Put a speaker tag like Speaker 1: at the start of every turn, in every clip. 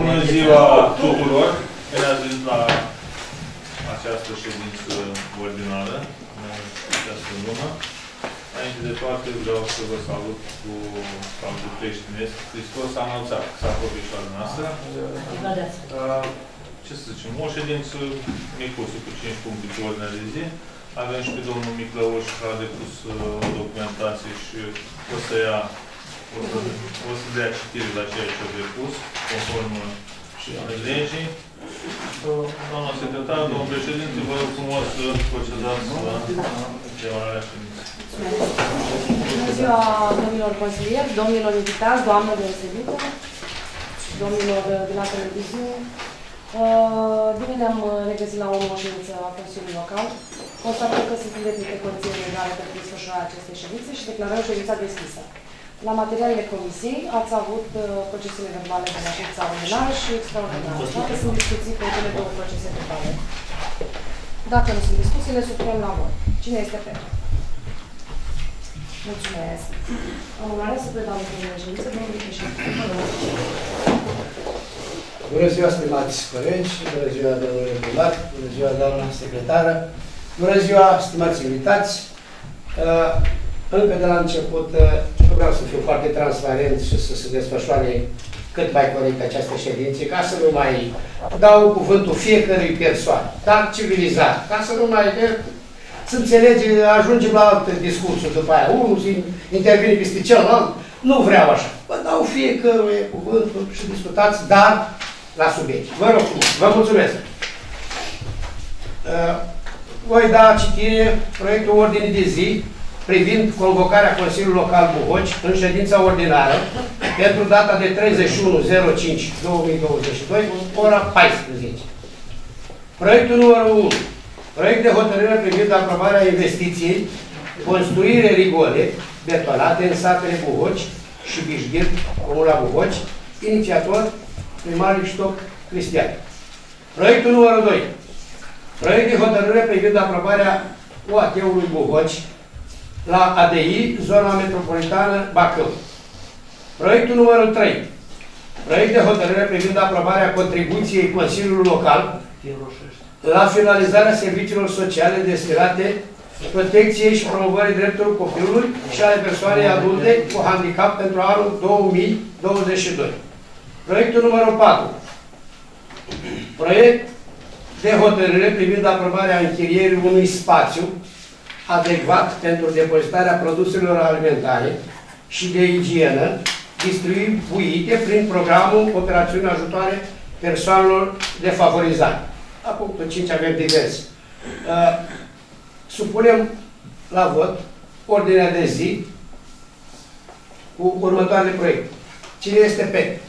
Speaker 1: Bună ziua tuturor! Bine ați venit la această ședință ordinară, în această lună. Înainte de toate vreau să vă salut cu caldul creștinesc. Hristos a anunțat că s-a apropie noastră. Ce să zicem, o ședință micuță cu 5 puncte pe ordinea de zi. Avem și pe domnul Miclăuș care a depus o documentație și o să dea citire la ceea ce a depus, conform și legii. Doamna secretar, domnul președinte, vă rog frumos să procedați la demararea ședinței.
Speaker 2: Bună ziua, domnilor consilieri, domnilor invitați, doamnă deosebită, domnilor de la televiziune. Bine ne-am regăsit la o nouă ședință a Consiliului Local. Constatăm că sunt îndeplinite condiții legale pentru desfășurarea acestei ședințe și declarăm ședința deschisă. La materialele comisiei ați avut procesele verbale de la ședința ordinară și extraordinară. Toate sunt discuții pe cele două procese verbale. Dacă nu sunt discuții, le supunem la vot. Cine este pentru? Mulțumesc. Am onoarea să predau în ședință, domnul președinte.
Speaker 3: Bună ziua, stimați colegi, bună ziua, domnule primar, bună ziua, doamna secretară, bună ziua, stimați invitați. Încă de la început vreau să fiu foarte transparent și să se desfășoare cât mai corect această ședință, ca să nu mai dau cuvântul fiecărui persoană, dar civilizat, ca să nu mai să înțelege, ajungem la alte discursuri după aia. Unul intervine peste celălalt, nu vreau așa. Vă dau fiecărui cuvântul și discutați, dar la subiect. Vă rog frumos, vă mulțumesc. Voi da citire proiectul ordinii de zi privind convocarea Consiliului Local Buhoci în ședința ordinară pentru data de 31.05.2022, ora 14. Proiectul numărul 1. Proiect de hotărâre privind aprobarea investiției construire rigole betonate în satele Buhoci și Bișghir, Comuna Buhoci, inițiator primarul Ștoc Cristian. Proiectul numărul 2. Proiect de hotărâre privind aprobarea UAT-ului Buhoci la ADI, zona metropolitană Bacău. Proiectul numărul 3. Proiect de hotărâre privind aprobarea contribuției Consiliului Local la finalizarea serviciilor sociale destinate protecției și promovării drepturilor copilului și ale persoanei adulte cu handicap pentru anul 2022. Proiectul numărul 4. Proiect de hotărâre privind aprobarea închirierii unui spațiu adecvat pentru depozitarea produselor alimentare și de igienă distribuite prin programul Operațiuni Ajutoare Persoanelor Defavorizate. La punctul 5 avem diverse. Supunem la vot ordinea de zi cu următoarele proiecte. Cine este pe?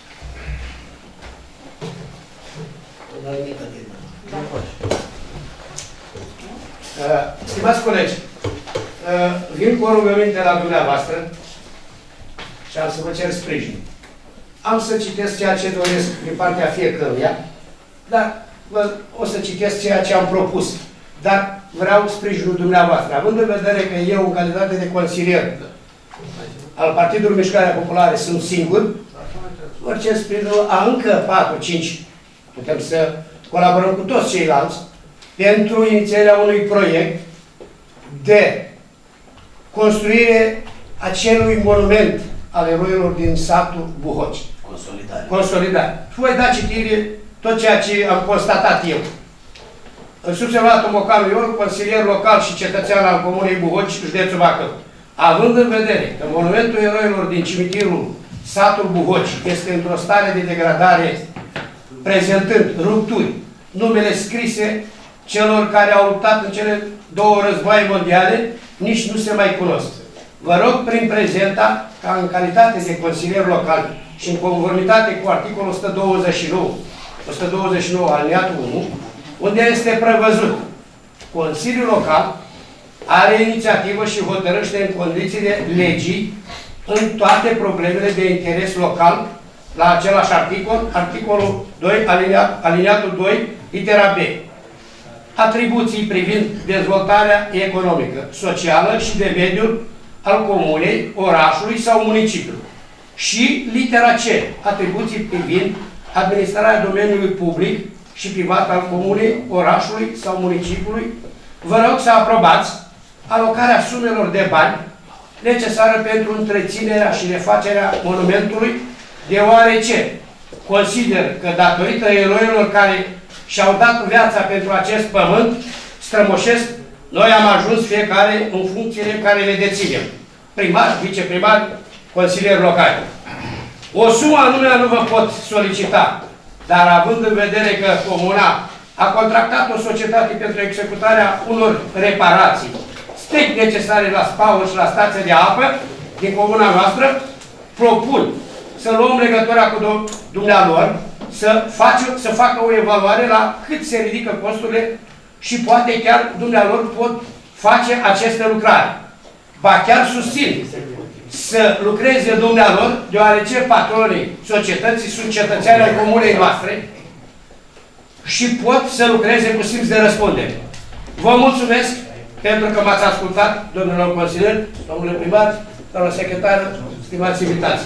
Speaker 3: Stimați colegi, vin cu o rugăminte la dumneavoastră și am să vă cer sprijin. Am să citesc ceea ce doresc din partea fiecăruia, dar o să citesc ceea ce am propus. Dar vreau sprijinul dumneavoastră. Având în vedere că eu, în calitate de consilier al Partidului Mișcarea Populară, sunt singur, vă cer sprijinul a încă 4-5. Putem să colaborăm cu toți ceilalți pentru inițierea unui proiect de construire acelui monument al eroilor din satul Buhoci. Consolidare. Voi da citire tot ceea ce am constatat eu. Subsemnatul Mocanu Ion, consilier local și cetățean al Comunei Buhoci, județul Bacău. Având în vedere că monumentul eroilor din cimitirul satul Buhoci este într-o stare de degradare, prezentând rupturi, numele scrise celor care au luptat în cele două războaie mondiale, nici nu se mai cunosc. Vă rog prin prezenta, ca în calitate de consilier local și în conformitate cu articolul 129 aliniatul 1, unde este prevăzut Consiliul Local are inițiativă și hotărăște în condițiile legii în toate problemele de interes local la același articol, articolul 2, aliniatul 2, litera B. Atribuții privind dezvoltarea economică, socială și de mediul al comunei, orașului sau municipiului. Și litera C. Atribuții privind administrarea domeniului public și privat al comunei, orașului sau municipiului, vă rog să aprobați alocarea sumelor de bani necesară pentru întreținerea și refacerea monumentului, deoarece consider că datorită eroilor care și-au dat viața pentru acest pământ strămoșesc, noi am ajuns fiecare în funcțiile care le deținem. Primar, viceprimar, consilieri locali. O sumă anume nu vă pot solicita, dar având în vedere că comuna a contractat o societate pentru executarea unor reparații strict necesare la spaul și la stația de apă din comuna noastră, propun să luăm legătura cu dumnealor, să facă o evaluare la cât se ridică costurile și poate chiar dumnealor pot face aceste lucrări. Ba chiar susțin să lucreze dumnealor, deoarece patronii societății sunt cetățeni ai comunei noastre și pot să lucreze cu simț de răspundere. Vă mulțumesc pentru că m-ați ascultat, domnilor consilieri, domnule primar, doamnă secretar, stimați invitați.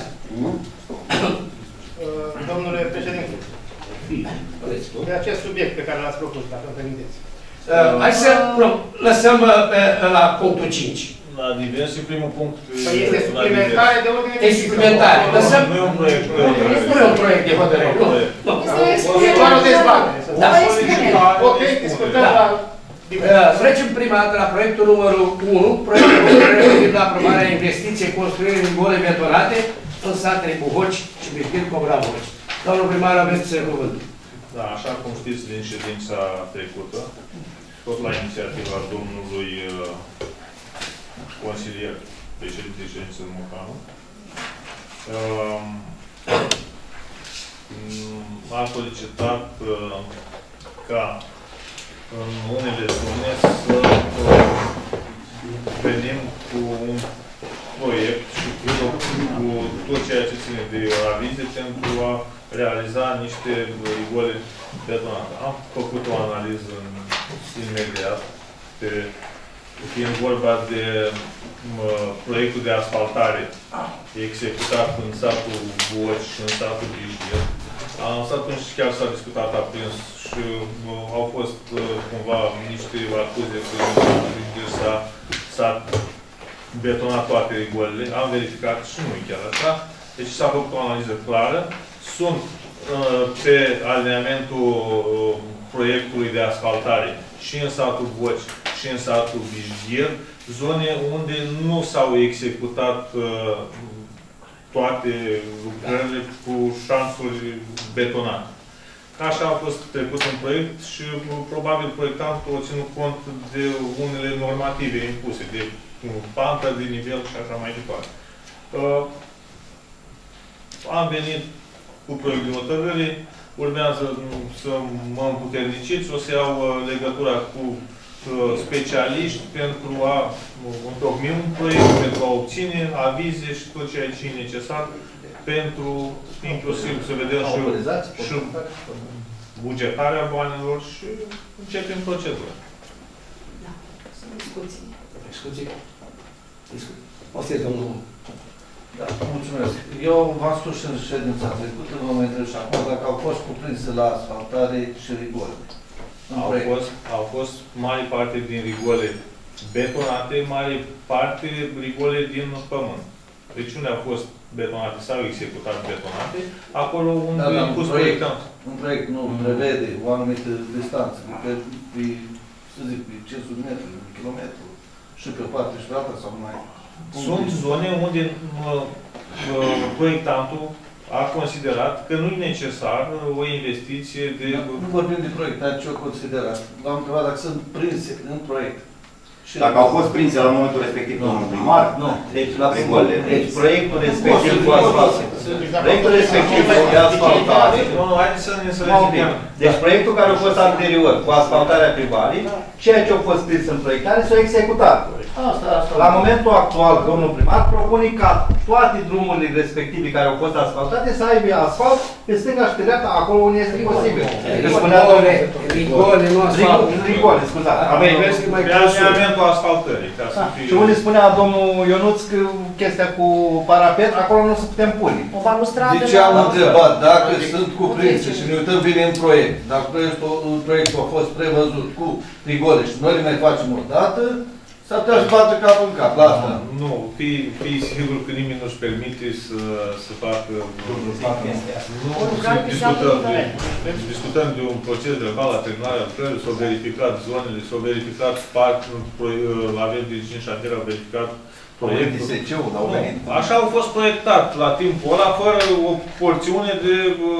Speaker 4: Domnule președinte, de acest subiect pe care l-ați propus, dacă îmi permiteți.
Speaker 3: Hai să lăsăm la punctul 5.
Speaker 1: La diverse, primul punct...
Speaker 4: Păi este suplimentare de ordine de zi.
Speaker 3: E suplimentare. Lăsăm...
Speaker 1: Nu e un proiect.
Speaker 3: Nu e un proiect de hotărâre.
Speaker 4: E doar o dezbatere. Ok, discutăm la...
Speaker 3: Trecem prima dată la proiectul numărul 1, proiectul referitor la aprobarea investiției construirii gole betonate în satele Buhoci și Bichil, Comuna Buhoci. Domnul primar, aveți cuvântul.
Speaker 1: Da, așa cum știți din ședința trecută, tot la inițiativa domnului consilier, președintei ședinței Mocanu, a solicitat ca în unele zone să venim cu un proiect și cu tot ceea ce ține de avize pentru a realiza niște rigole betonate. Am făcut o analiză imediat, fiind vorba de proiectul de asfaltare executat în satul Buhoci și în satul Bișghel. Atunci chiar s-a discutat aprins și au fost cumva niște acuze că s-a betonat toate rigolele. Am verificat și nu e chiar așa. Deci s-a făcut o analiză clară. Sunt pe alineamentul proiectului de asfaltare și în satul Buhoci și în satul Bișghel zone unde nu s-au executat toate lucrările cu șansuri betonate. Așa a fost trecut în proiect și probabil proiectantul a ținut cont de unele normative impuse, de pantă, de nivel și așa mai departe. Am venit cu proiect de hotărâre, urmează să mă împuterniciți, o să iau legătura cu specialiști pentru a întocmi un proiect, pentru a obține avize și tot ceea ce e necesar pentru, inclusiv, să vedem și bugetarea banilor și începem procedura.
Speaker 2: Da, sunt discuții.
Speaker 3: Discuții? Ofiți, domnul.
Speaker 5: Da, mulțumesc. Eu v-am spus și în ședința trecută, vă mai întreb și acum, dacă au fost cuprinse la asfaltare și rigole.
Speaker 1: Au fost mare parte din rigole betonate, mare parte rigole din pământ. Deci unde au fost betonate sau executat betonate, acolo unde
Speaker 5: am
Speaker 1: pus proiectăm.
Speaker 5: Un proiect nu prevede o anumită distanță, pe, să zic, pe 500 metri, un kilometru, și pe o parte și pe alta, sau mai...
Speaker 1: Sunt zone unde proiectantul a considerat că nu e necesar o investiție de...
Speaker 5: Nu vorbim de proiect, dar ce o considerat. V-am întrebat dacă sunt prinse în proiect.
Speaker 6: Dacă au fost prinse la momentul respectiv domnul primar,
Speaker 5: nu.
Speaker 6: Deci la rigole. Deci proiectul respectiv cu asfaltare. Proiectul respectiv de asfaltare.
Speaker 1: Nu, haideți să ne înțelegem.
Speaker 6: Deci proiectul care a fost anterior, cu asfaltarea pe valii, ceea ce a fost prins în proiectare s-a executat. La momentul actual, domnul primar propune ca toate drumurile respective care au fost asfaltate să aibă asfalt pe stânga și pe dreapta, acolo unde este posibil.
Speaker 3: Rigole, nu asfalt.
Speaker 6: Rigole, scuzați.
Speaker 1: Planeamentul asfaltării, ca să fie...
Speaker 6: Și unde spunea domnul Ionuț că chestia cu parapet, acolo nu se putem pune.
Speaker 2: O balustradă...
Speaker 5: De ce am întrebat? Dacă sunt cuprinse și ne uităm bine în proiect, dacă proiectul a fost prevăzut cu rigole și noi le mai facem o dată, s-ar putea să bată cap în cap la asta.
Speaker 1: Nu, fii sigur că nimeni nu-și permite să facă... Discutăm de un proces verbal la terminarea lucrării, s-au verificat zonele, s-au verificat parcul, avem din 5 șantiere, au verificat proiectul. Așa au fost proiectat la timpul ăla, fără o porțiune de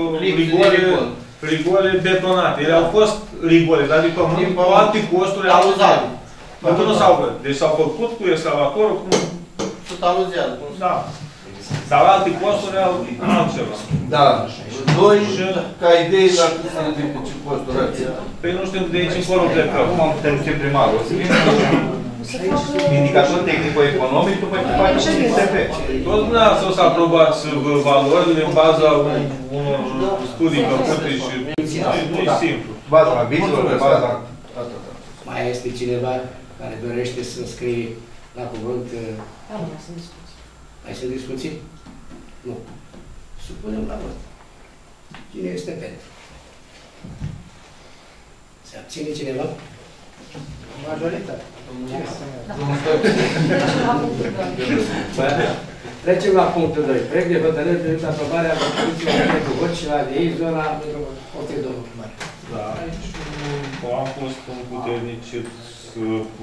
Speaker 1: rigole betonate. Ele au fost rigole, dar de pământ, cu alte costuri aluzate. Pentru nu s-au făcut. Deci s-au făcut cu excavatorul, cum...
Speaker 5: Sunt aluzează.
Speaker 1: Da. Dar alte costuri altceva.
Speaker 5: Da. Doi, ca idei, dar cât să ne zic ce costuri are.
Speaker 1: Păi nu știm de aici încolo plecăm.
Speaker 6: Acum am putem fi primarul. O să vină indicator tehnico-economic, după ce facem un ISP.
Speaker 1: Toți dumneavoastră o să aprobați valorile în baza unor studii făcute și... Nu-i simplu.
Speaker 6: Baza avizilor, baza...
Speaker 3: Mai este cineva care dorește să scrie la cuvânt? Mai sunt discuții? Nu. Supunem la vot. Cine este pentru? Se abține cineva?
Speaker 4: Majoritatea.
Speaker 3: Trecem la punctul 2. Proiect de hotărâre privind aprobarea contribuțiilor de vot și la ADI, zona Otrei, domnul primar.
Speaker 1: Da, aici am fost împuternicit să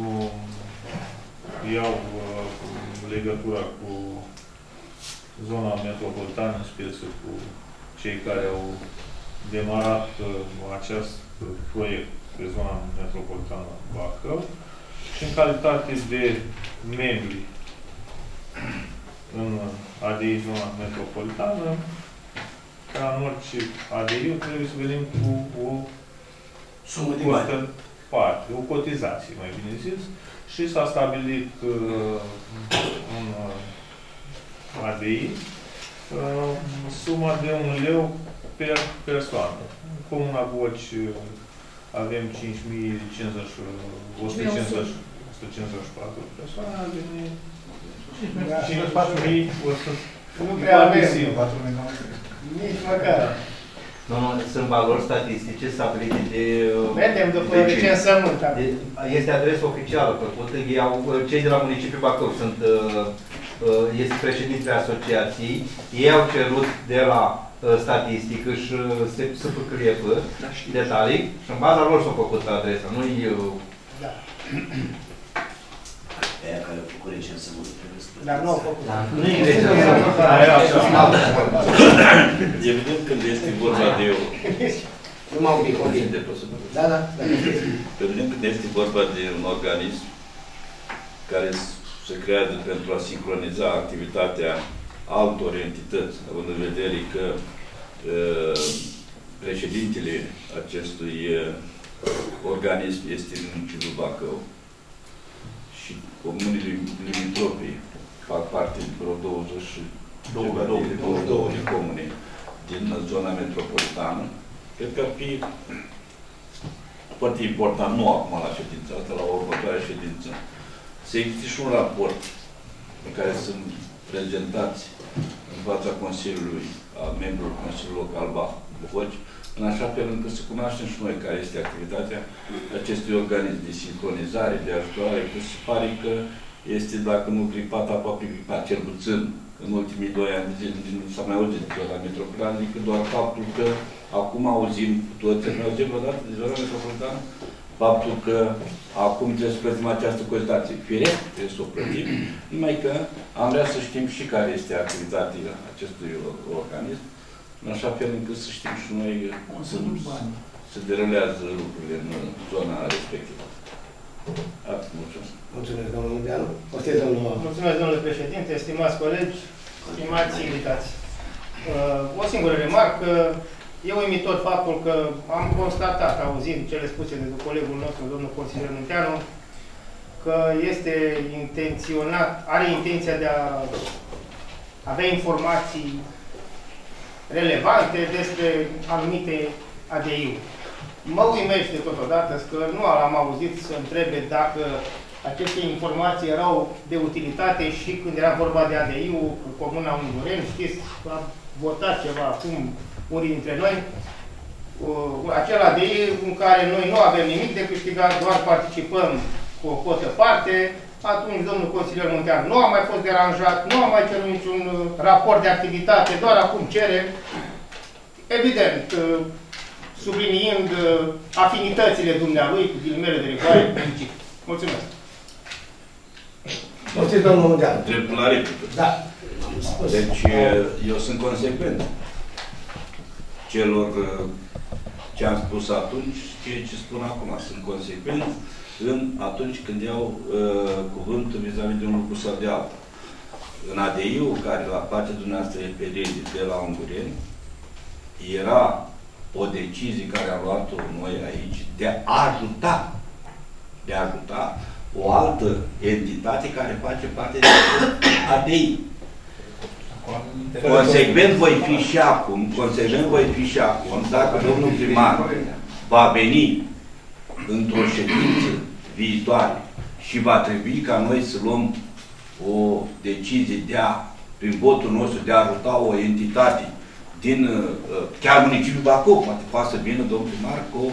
Speaker 1: iau legătura cu zona metropolitană, în speță cu cei care au demarat acest proiect pe zona metropolitană Bacău și în calitate de membri în ADI zona metropolitană, ca în orice ADI trebuie să venim cu o
Speaker 3: sumă de bani.
Speaker 1: Parte, o cotizație, mai bine zis, și s-a stabilit în ADI suma de 1 leu per persoană. În Comuna Boci avem 5.154 persoane, ar veni 5.100.
Speaker 4: Nu prea avem. Nici măcar.
Speaker 6: Domnul, sunt valori statistice stabilite de...
Speaker 4: Vedem după recensământ.
Speaker 6: Este adresă oficială făcută. Cei de la municipiul Bacău sunt... Este președintele asociației. Ei au cerut de la statistică și SPCLF detalii și în baza lor s-a făcut adresa. Nu-i...
Speaker 4: Da.
Speaker 7: Aia care au făcut recensământ.
Speaker 4: Dar nu au făcut.
Speaker 6: Nu e recensământ.
Speaker 7: Evident, când este vorba de...
Speaker 3: Nu m-au pic, ok. Da, da.
Speaker 7: Evident, când este vorba de un organism care se creează pentru a sincroniza activitatea altor entități, având în vedere că președintele acestui organism este în municipiul Bacău și comunile limitrope fac parte din vreo 22 de comune din zona metropolitană. Cred că ar fi foarte important, nu acum la ședința asta, la următoarea ședință, să existe și un raport în care sunt prezentați în fața Consiliului, a membrilor Consiliului Local Boci, în așa fel încât să cunoaștem și noi care este activitatea acestui organism de sincronizare, de ajutorare, că se pare că este, dacă nu gripat, aproape gripat, cel puțin în ultimii 2 ani de zile, nu s-a mai auzit de zona metropolitană, decât doar faptul că acum auzim, toți ne auzim odată de zona metropolitană, faptul că acum trebuie să plătim această cotizație. Firesc, trebuie să o plătim, numai că am vrea să știm și care este activitatea acestui organism, în așa fel încât să știm și noi să se derulează lucrurile în zona respectivă. Atât, mulțumesc.
Speaker 3: Mulțumesc, domnul Munteanu.
Speaker 4: Mulțumesc, domnule președinte, stimați colegi, stimați invitați. O singură remarcă, E uimitor faptul că am constatat, auzind cele spuse de colegul nostru, domnul consilier Munteanu, că este intenționat, are intenția de a avea informații relevante despre anumite ADI-uri. Mă uimește totodată că nu am auzit să întrebe dacă aceste informații erau de utilitate și când era vorba de ADI-ul cu Comuna Ungureni. Știți, am votat ceva acum unii dintre noi, acel ADI în care noi nu avem nimic de câștigat, doar participăm cu o cotă parte. Atunci domnul consilier Munteanu nu a mai fost deranjat, nu a mai cerut niciun raport de activitate, doar acum cere, evident, subliniind afinitățile dumnealui cu ghilimele de rigoare municipii. Mulțumesc.
Speaker 3: Mulțumesc, domnul Munteanu.
Speaker 7: Dreptul la replică.
Speaker 3: Da.
Speaker 7: Deci, eu sunt consecvent celor ce am spus atunci, ceea ce spun acum. Sunt consecvent atunci când iau cuvântul vis-a-vis de un lucru sau de alta. În ADI-ul care la partea dumneavoastră referire de la Ungureni, era o decizie care am luat-o noi aici de a ajuta o altă entitate care face parte de ADI. Consecvent voi fi și acum, dacă domnul primar va veni într-o ședință viitoare și va trebui ca noi să luăm o decizie prin votul nostru, de a ajuta o entitate din chiar municipiul Bacău, poate să vină domnul primar cu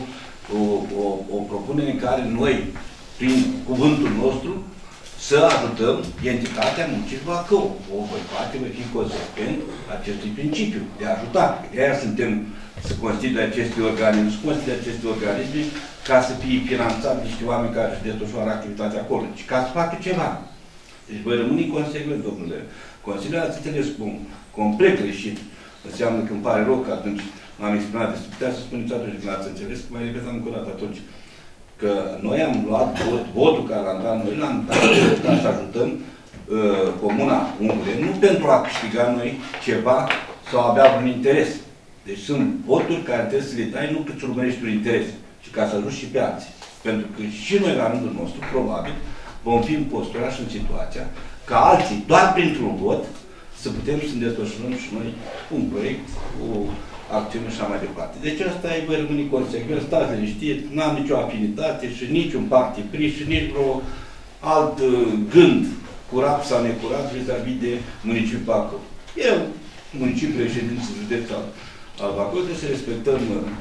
Speaker 7: o propunere în care noi, prin cuvântul nostru, să ajutăm entitatea municipiului Bacău. O voi face, voi fi consecvent acestui principiu de ajutare. De-aia să constituie aceste organisme, să constituie aceste organisme ca să fie finanțați niște oameni care își desfășoară activitatea acolo, ci ca să facă ceva. Deci voi rămâne consecvent, domnule. Consiliul ați înțeles complet greșit. Înseamnă că îmi pare rău că atunci m-am exprimat despre putea să spuneți atunci când ați înțeles, că mai repetam încă o dată atunci. Că noi am luat votul care l-am dat, noi l-am dat ca să ajutăm Comuna Ungureni, nu pentru a câștiga noi ceva sau a avea un interes. Deci sunt voturi care trebuie să le dai nu că îți urmărești un interes, ci ca să ajuți și pe alții. Pentru că și noi, la rândul nostru, probabil, vom fi împosturați în situația ca alții, doar printr-un vot, să putem să ne desfășurăm și noi un proiect, o acțiune și așa mai departe. Deci asta e, voi rămâne consecvent, stați liniștit, n-am nicio afinitate și niciun parti pris și nici vreo alt gând curat sau necurat vis-a-vis de municipiul Bacău. Eu, municipiul reședință județ al Bacău, trebuie să respectăm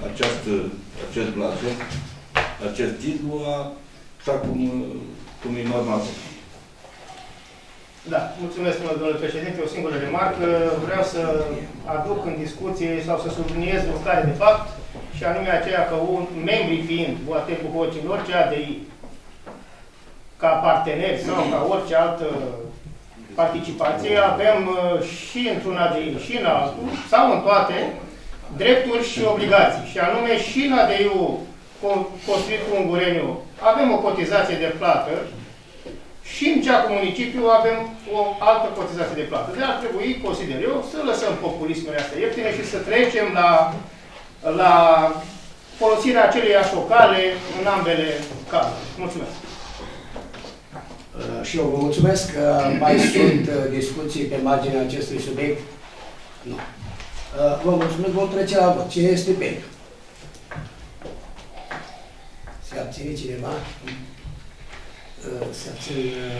Speaker 7: acest blazon, acest titlu, așa cum e normal să fie.
Speaker 4: Da, mulțumesc, domnule președinte. O singură remarcă. Vreau să aduc în discuție sau să subliniez o stare de fapt, și anume aceea că membrii fiind Boate cu Hoci în orice ADI, ca parteneri sau ca orice altă participație, avem și într-un ADI și în altul, sau în toate, drepturi și obligații. Și anume și în ADI-ul construit cu Ungureniu avem o cotizație de plată, și în cea cu municipiul avem o altă cotizație de plată. De ar trebui, consider eu, să lăsăm populismele astea ieftine și să trecem la folosirea aceleiași locale în ambele cazuri. Mulțumesc!
Speaker 3: Și eu vă mulțumesc. Mai sunt discuții pe marginea acestui subiect? Nu. Vă mulțumesc. Vom trece la vot. Cine este pentru? Se abține cineva? Se abțin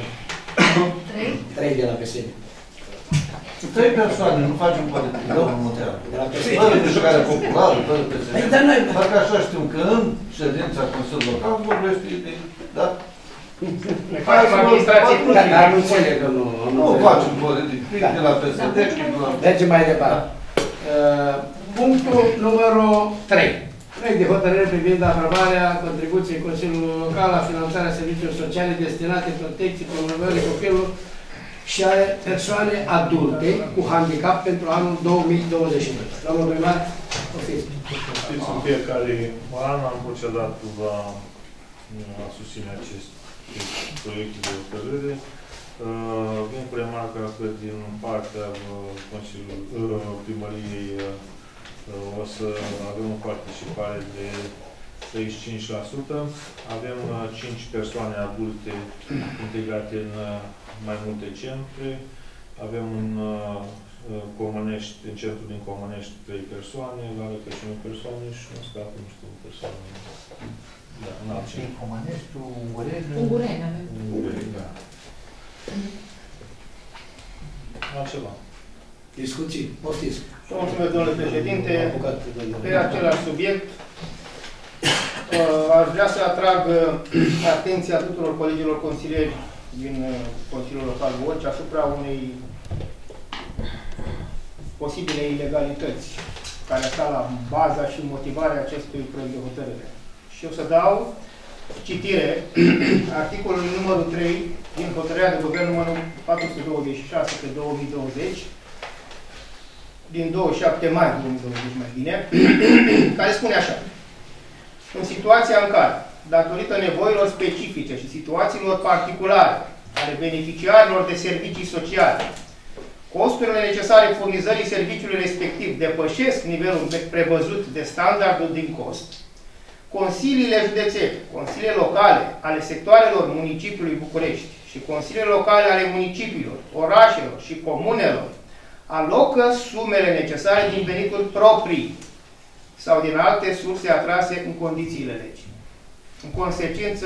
Speaker 3: 3 de la PSD.
Speaker 5: 3 persoane, nu facem politică, domnul Munteanu.
Speaker 3: De la PSD.
Speaker 5: Fără mișcare populară, fără PSD.
Speaker 3: Dar noi...
Speaker 5: Parcă așa știu că în ședința Consiliului Local vorbește de... Da?
Speaker 4: Ne facem administrație publică.
Speaker 3: Dar nu înțeleg, domnul.
Speaker 5: Nu facem politică, fie de la PSD,
Speaker 3: Mergem mai departe. Punctul numărul 3. Proiect de hotărâre privind aprobarea contribuției Consiliului Local la finanțarea serviciilor sociale destinate protecției, promovării copilului și a persoane adulte cu handicap pentru anul 2022. Domnul primar, ofiți.
Speaker 1: Știți, în fiecare an am procedat la susține acest proiect de hotărâre. Vin cu remarca că din partea Consiliului Primăriei O să avem o participare de 35%. Avem 5 persoane adulte integrate în mai multe centre. Avem în Comănești, în centrul din Comănești 3 persoane, la Răcăciune persoane și în scapă, nu știu, persoane. Da, în alt
Speaker 3: În Comănești, Ungureni.
Speaker 2: Ungureni avem.
Speaker 1: Ungureni, da. Altceva.
Speaker 3: Discuții, poftiți.
Speaker 4: Mulțumesc, domnule președinte. Pe același subiect, aș vrea să atrag atenția tuturor colegilor consilieri din Consiliul Local Boci asupra unei posibile ilegalități care sta la baza și motivarea acestui proiect de hotărâre. Și o să dau citire articolului numărul 3 din hotărârea de guvern numărul 426 pe 2020 din 27 mai 2020 mai bine, care spune așa: în situația în care, datorită nevoilor specifice și situațiilor particulare ale beneficiarilor de servicii sociale, costurile necesare furnizării serviciului respectiv depășesc nivelul prevăzut de standardul din cost, consiliile județene, consiliile locale ale sectoarelor municipiului București și consiliile locale ale municipiilor, orașelor și comunelor alocă sumele necesare din venituri proprii sau din alte surse atrase în condițiile legii. În consecință,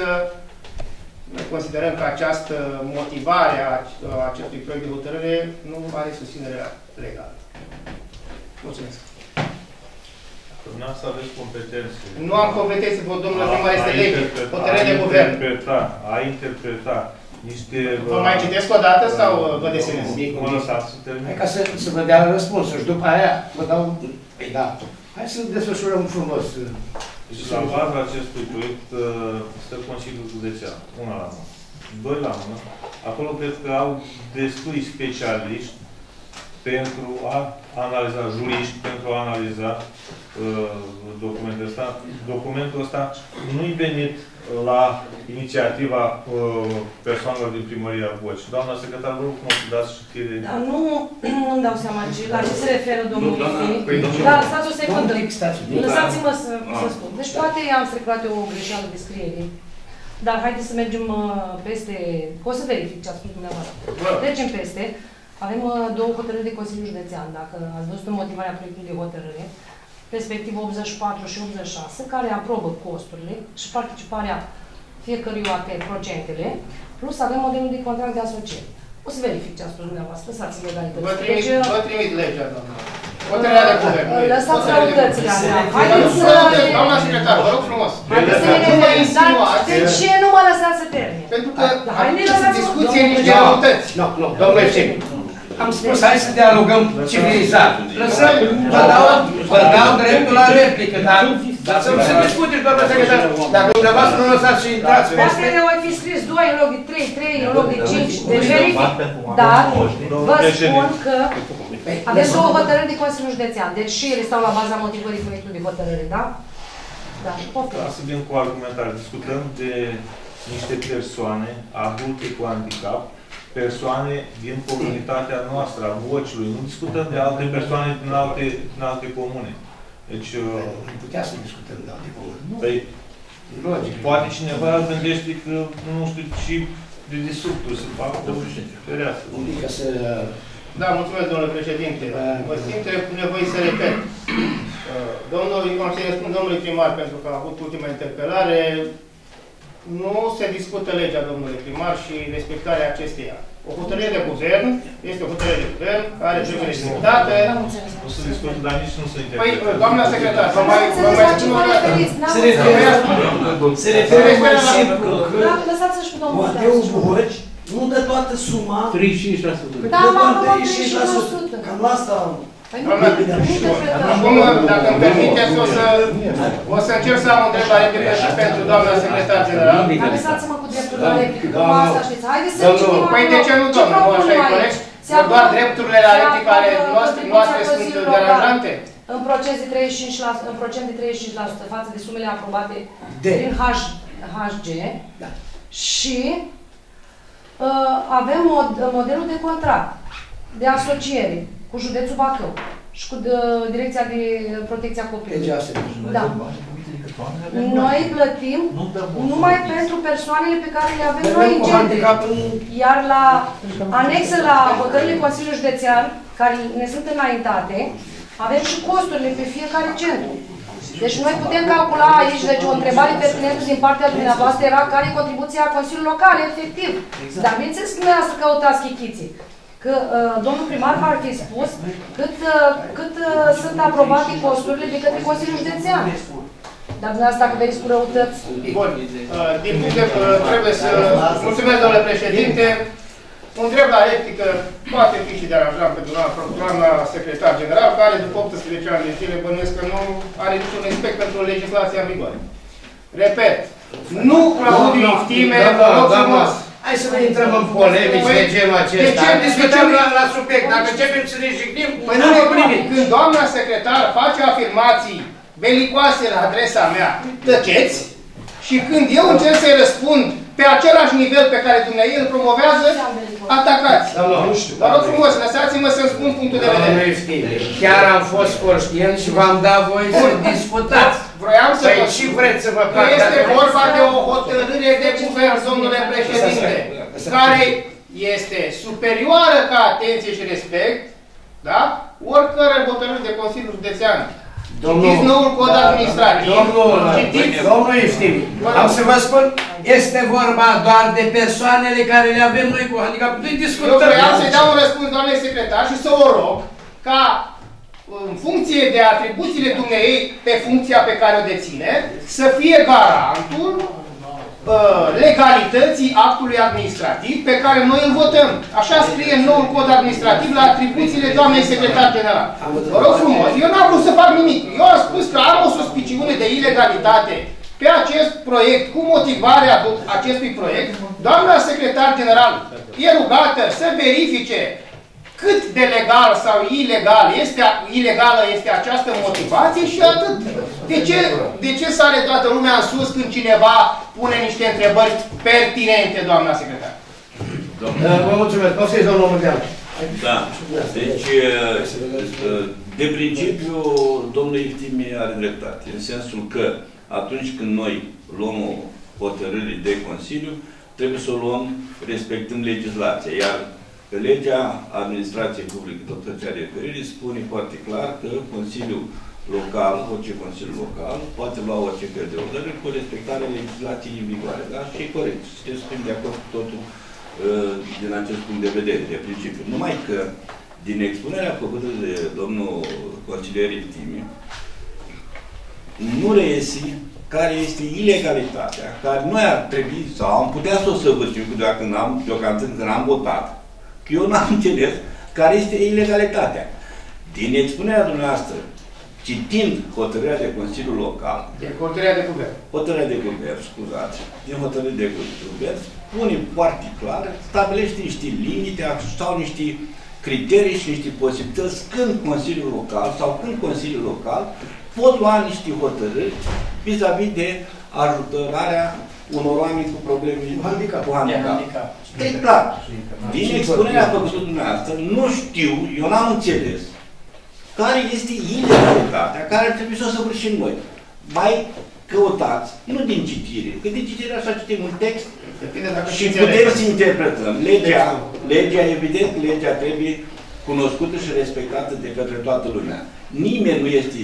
Speaker 4: noi considerăm că această motivare a acestui proiect de hotărâre nu are susținere legală. Mulțumesc.
Speaker 1: Dumneavoastră să aveți competențe.
Speaker 4: Nu am competențe, domnule primar, este lege, hotărâre de guvern.
Speaker 1: A interpreta niște...
Speaker 4: Vă mai citesc o dată sau vă desenez?
Speaker 1: Mă lăsați să termin.
Speaker 3: Hai ca să vă dea răspunsul și după aia vă dau... Păi da. Hai să desfășurăm frumos.
Speaker 1: Deci la baza acestui proiect stă Consiliul Județean. Una la mână. Doi la mână. Acolo cred că au destui specialiști pentru a analiza, juriști pentru a analiza documentul ăsta. Documentul ăsta nu-i venit la inițiativa persoanelor din Primăria Boci. Doamna secretar, vă rog să dați știre.
Speaker 2: Dar nu-mi dau seama la ce se referă domnul Ifi. Da, stați o secundă. Lăsați-mă să spun. Deci poate am strecurat eu o greșeală de scriere. Dar haideți să mergem peste... O să verific ce a spus dumneavoastră. Trecem peste. Avem două hotărâri de Consiliul Județean, dacă ați văzut în motivarea proiectului de hotărâre, respectiv 84 și 86, care aprobă costurile și participarea fiecăruia pe procentele, plus avem modelul de contract de asociere. O să verific ce a spus dumneavoastră, lăsați legalități.
Speaker 4: Vă trimit legea, doamna. Hotărârea de guvern.
Speaker 2: Lăsați răutățile astea.
Speaker 4: Haideți să... Doamna secretar, vă rog frumos.
Speaker 2: Haideți să ne referim. Dar de ce nu mă lăsați să termin?
Speaker 4: Pentru că această discuție e niște răutăți.
Speaker 3: Nu, domnule Șefi. Am spus, hai să dialogăm civilizat. Lăsăm, vă dau dreptul la replică, dar să nu se discute, doamna secretar. Dacă dumneavoastră nu lăsați și intrați peste...
Speaker 2: Poate o fi scris 2 în loc de 3, 3 în loc de 5, de verific. Dar vă spun că aveți două hotărâri de Consiliul Județean. Deci și ele stau la baza motivării proiectului de hotărâre, da? Da, poftim.
Speaker 1: Să vin cu argumentare. Discutăm de niște persoane adulte cu handicap, persoane din comunitatea noastră, a Bociului. Nu discutăm de alte persoane din alte comune. Deci...
Speaker 3: Nu putea să discutăm de alte comune.
Speaker 1: Păi, poate cineva gândește că, nu știu, și de disrupturi să facă o fereastră.
Speaker 3: Ca să...
Speaker 4: Da, mulțumesc, domnule președinte. Mă simt nevoit să repet. Am să-i răspund domnului primar, pentru că a avut ultima interpelare. Nu se discută legea, domnule primar, și respectarea acesteia. O hotărâre de guvern este o hotărâre de guvern care trebuie respectată.
Speaker 1: O să discutăm, dar nici nu se interpretă.
Speaker 4: Păi, doamna secretar, vă mai spun o dată.
Speaker 8: Se referă mai simplu că
Speaker 2: lăsați-și cu domnul
Speaker 8: OAD-ul Boci nu dă toată suma.
Speaker 3: 35%.
Speaker 2: Da, m-am luat
Speaker 8: 35%. Cam la asta.
Speaker 4: Doamna, acum, dacă îmi permiteți, o să încerc să am o întrebare și pentru doamna secretar general.
Speaker 2: Lăsați-mă cu dreptul la replică, cum asta știți. Haideți să citim
Speaker 4: Păi de ce nu, doamnă? Nu așa e corect? Doar drepturile la replică ale noastre sunt deranjante?
Speaker 2: În procent de 35% față de sumele aprobate prin HG și avem modelul de contract de asociere cu județul Bacău și cu Direcția de Protecție a Copilului. Da.
Speaker 3: Noi
Speaker 2: Noi plătim numai pentru persoanele pe care le avem noi în centre. Iar la anexă la hotărârile Consiliului Județean, care ne sunt înaintate, avem și costurile pe fiecare centru. Deci noi putem calcula aici, deci o întrebare pertinentă din partea dumneavoastră era care e contribuția Consiliului Local, efectiv. Dar bineînțeles că noi să căutați chichiții. Că domnul primar v-ar fi spus cât sunt aprobate costurile de către Consiliul Județean. Dar dumneavoastră, dacă veniți cu răutăți...
Speaker 4: Bun. Din punct de trebuie să... Mulțumesc, domnule președinte. Un drept la etică poate fi și de aranjat pentru doamna secretar general, care după 18 ani de zile bănuiesc că nu are niciun respect pentru legislația în vigoare. Repet, nu clauzul iftime,
Speaker 3: hai să ne intrăm în polemici de genul acesta. Discutăm la subiect. Dacă începem să ne jignim, nu ne primim.
Speaker 4: Când doamna secretar face afirmații belicoase la adresa mea, tăceți, și când eu încerc să-i răspund pe același nivel pe care dumneavoastră îl promovează, atacați. Dar rog frumos, lăsați-mă să-mi spun punctul de vedere.
Speaker 3: Chiar am fost conștient și v-am dat voie să discutați.
Speaker 4: Vroiam să vă
Speaker 3: și vreți să vă
Speaker 4: plac. Este vorba de o hotărâre de guvern, domnule președinte, care este superioară ca atenție și respect, da? Oricără hotărâri de Consiliul Județean. Citiți noul cod administrativ.
Speaker 3: Domnul Iftimi, am să vă spun, este vorba doar de persoanele care le avem noi cu handicap. Nu-i discutăm.
Speaker 4: Eu vreau să-i dau un răspuns, doamnei secretar, și să o rog ca, în funcție de atribuțiile dumneei pe funcția pe care o deține, să fie garantul legalității actului administrativ pe care noi îl votăm. Așa scrie în noul cod administrativ la atribuțiile doamnei secretar general. Vă rog frumos, eu n-am vrut să fac nimic. Eu am spus că am o suspiciune de ilegalitate pe acest proiect, cu motivarea acestui proiect. Doamna secretar general e rugată să verifice cât de legal sau ilegală este această motivație și atât. De ce sare toată lumea în sus când cineva pune niște întrebări pertinente, doamna secretar?
Speaker 3: Vă mulțumesc. Poftiți, domnul Munteanu.
Speaker 7: Da. Deci, de principiu, domnul Iftimi are dreptate. În sensul că atunci când noi luăm o hotărâre de Consiliu, trebuie să o luăm respectând legislația. Iar legea administrației publice, tot ce are referire, spune foarte clar că Consiliul Local, orice Consiliu Local, poate lua orice fel de hotărâri cu respectarea legislației în vigoare. Da? Și e corect. Suntem de acord cu totul din acest punct de vedere, de principiu. Numai că, din expunerea făcută de domnul consilier Iftimi, nu reiese care este ilegalitatea, care noi ar trebui, sau am putea să o săvârșim, deocamdată când am votat, că eu n-am înțeles care este ilegalitatea. Din expunerea dumneavoastră, citind hotărârea de Consiliul Local,
Speaker 4: hotărârea de guvern.
Speaker 7: Hotărârea de guvern, scuzați, din hotărârea de guvern, spune foarte clar, stabilește niște limite sau niște criterii și niște posibilități când Consiliul Local sau când Consiliul Local pot lua niște hotărâri vis-a-vis de ajutorarea unor oameni cu probleme cu handicap. Deci, clar, din expunerea făcută dumneavoastră, nu știu, eu n-am înțeles care este ilegalitatea care ar trebui să o săvârșim noi. Mai căutați, nu din citire, că din citire așa citim un text și putem să interpretăm. Legea, evident, legea trebuie cunoscută și respectată de către toată lumea. Nimeni nu este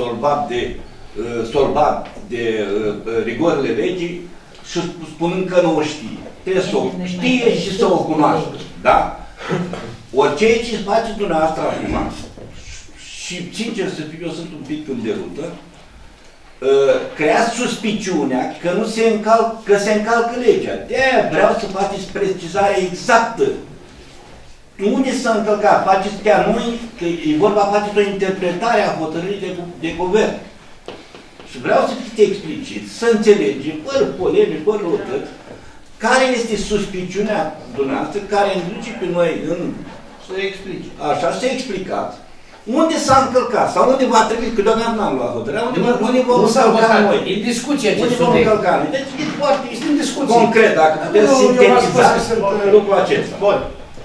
Speaker 7: solvat de rigorile legii și spunând că nu o știe. Trebuie să o știe și să o cunoaște. Da? Orice ce face dumneavoastră acum, și sincer să fiu, eu sunt un pic în derută, creați suspiciunea că se încalcă legea. De-aia vreau să faceți precizarea exactă. Unde s-a încălcat? Faceți pe noi, că e vorba, faceți o interpretare a hotărârii de guvern. Și vreau să fiți expliciți, să înțelegem, fără polemici, fără răutăți, care este suspiciunea dumneavoastră care induce pe noi în...
Speaker 3: Să explici.
Speaker 7: Așa, să explicați. Unde s-a încălcat? Sau unde va trebui? Că deocamdată n-am luat hotărârea. Unde vom încălca noi?
Speaker 3: E discuție ce
Speaker 7: unde vom încălca noi? Deci e foarte concret, dacă puteți sintetiza lucrul acesta.
Speaker 4: Bun.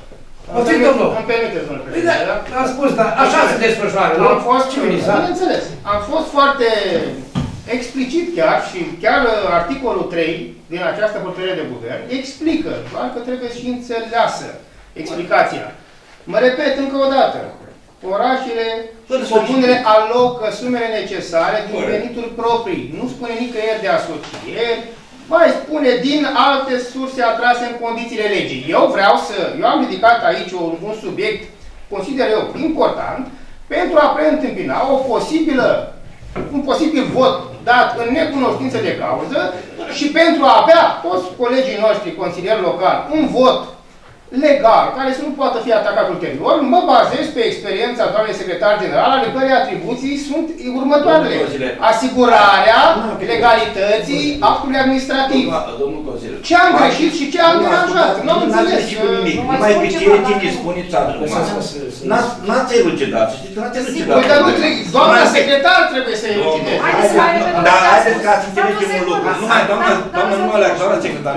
Speaker 3: Poftim, domnul.
Speaker 4: Îmi permiteți, domnule
Speaker 3: Păi da,
Speaker 4: președinte, da?
Speaker 3: am spus, dar așa se desfășoară.
Speaker 4: Am fost,
Speaker 3: civilizat.
Speaker 4: bineînțeles, am fost foarte explicit chiar și chiar articolul 3 din această hotărâre de guvern explică, doar că trebuie și înțeleasă explicația. Mă repet încă o dată, orașele și comunele alocă sumele necesare din venituri proprii. Nu spune nicăieri de asocieri, mai spune din alte surse atrase în condițiile legii. Eu am ridicat aici un subiect, consider eu, important, pentru a preîntâmpina un posibil vot dat în necunoștință de cauză și pentru a avea toți colegii noștri consilieri locali un vot legal, care să nu poată fi atacat ulterior, mă bazez pe experiența doamnei secretar general, ale cărei atribuții sunt următoarele. Asigurarea legalității actului administrativ.
Speaker 7: Domnul consilier.
Speaker 4: Ce am greșit și ce am deranjat? Nu am înțeles.
Speaker 7: Numai pe ce dispuneți acum. N-ați elucidat, știți? N-ați elucidat.
Speaker 4: Păi, dar nu trebuie, doamna secretar trebuie să elucideze.
Speaker 7: Dar haideți ca să înțelegem un lucru. Numai, doamna secretar,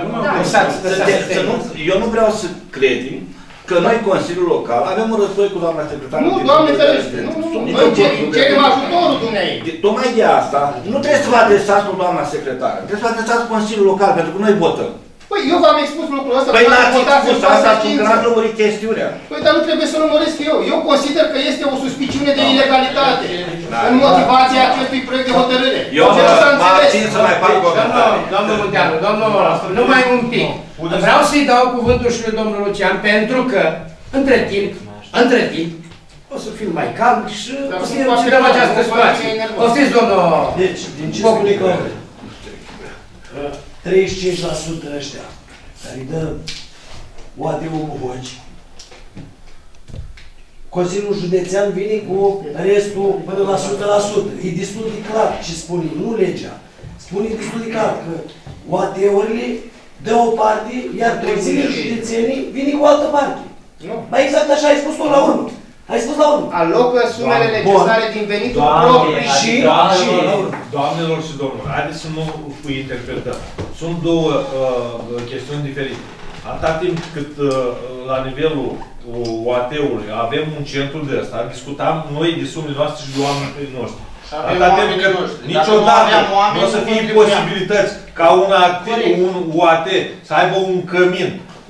Speaker 7: eu nu vreau să credem că noi, Consiliul Local, avem un război cu doamna secretară.
Speaker 4: Nu, Doamne ferește, nu. Noi cerem ajutorul dumneavoastră.
Speaker 7: Tocmai de asta, nu trebuie să vă adresați cu doamna secretară, trebuie să vă adresați cu Consiliul Local, pentru că noi votăm.
Speaker 4: Păi eu v-am expus lucrul ăsta.
Speaker 7: Păi n-ați expus asta, pentru că n-ați lămurit chestiunea.
Speaker 4: Păi dar nu trebuie să lămuresc eu. Eu consider că este o suspiciune de ilegalitate în motivația acestui proiect de hotărâre.
Speaker 7: Eu mă abțin să mai fac comentarii.
Speaker 3: Domnul Munteanu, domnul, numai un pic. Vreau să-i dau cuvântul și lui domnul Lucian, pentru că, între timp, o să fiu mai calm și o să elucidăm această situație. Poftiți, domnul.
Speaker 8: Deci, din ce spune că 35% ăștia care îi dă OAD-ul Hoci, Consiliul Județean vine cu restul până la 100%. E destul de clar ce spune, nu legea. Spune destul de clar că OAD-urile dă o parte, iar Consiliul Județenii vine cu o altă parte. Mai exact așa ai spus-o la urmă. Ai spus la urmă.
Speaker 4: Alocă sumele necesare din venituri proprii și...
Speaker 1: Doamnelor și domnilor, haideți să nu interpretăm. Sunt două chestiuni diferite. Atâta timp cât la nivelul OAT-ului avem un centru de ăsta, discutam noi de sumele noastre și de oamenii noștri. Atâta timp cât niciodată nu o să fie posibilități ca un OAT să aibă un cămin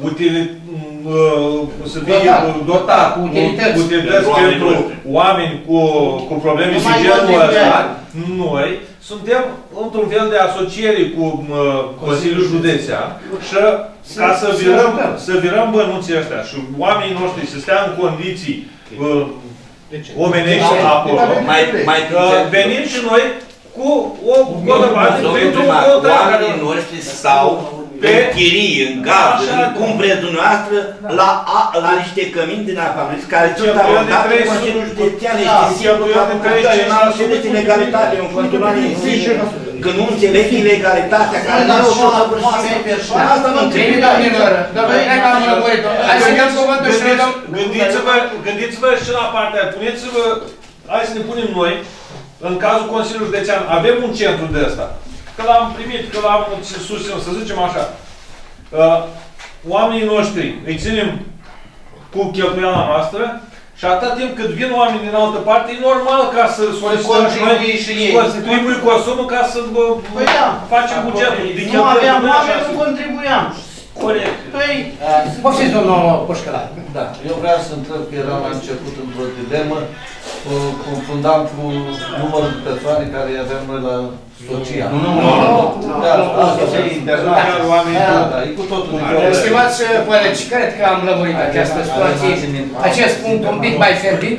Speaker 1: să fie dotat cu utilități pentru oameni cu probleme de genul ăsta. Noi suntem într-un fel de asociere cu Consiliul Județean și ca să virăm bănuții ăștia și oamenii noștri să stea în condiții omenești acolo, venim și noi cu o codăbare printr-un contract.
Speaker 7: Oamenii noștri stau în chirie, în gardă, cum vreți dumneavoastră, la niște cămini din afamiliți care sunt arontate în Consiliul Județean. Este simplu faptul că nu înțelegi ilegalitate, în continuare insist că nu înțelegi ilegalitatea, care nu au și o săvârșire. Asta mă întreb.
Speaker 1: Gândiți-vă și la partea aia, puneți-vă, hai să ne punem noi, în cazul Consiliului Județean, avem un centru de ăsta. Că l-am primit, că l-am susținut, să zicem așa. Oamenii noștri îi ținem cu cheltuiala noastră și atâta timp cât vin oameni din altă parte, e normal ca să solicităm și noi contribuie cu o sumă ca să facem bugetul.
Speaker 8: Nu aveam oameni, nu contribuiam.
Speaker 1: Corect.
Speaker 3: Poftiți, domnul Pușcălar.
Speaker 5: Da, eu vreau să întreb că eram la început într-o dilemă, confundam cu numărul de persoane care avem noi la social. Nu. Da, asta e internat. Da, e cu totul.
Speaker 3: Stimați colegi, cred că am lămurit această situație, acest punct un pic mai fervit.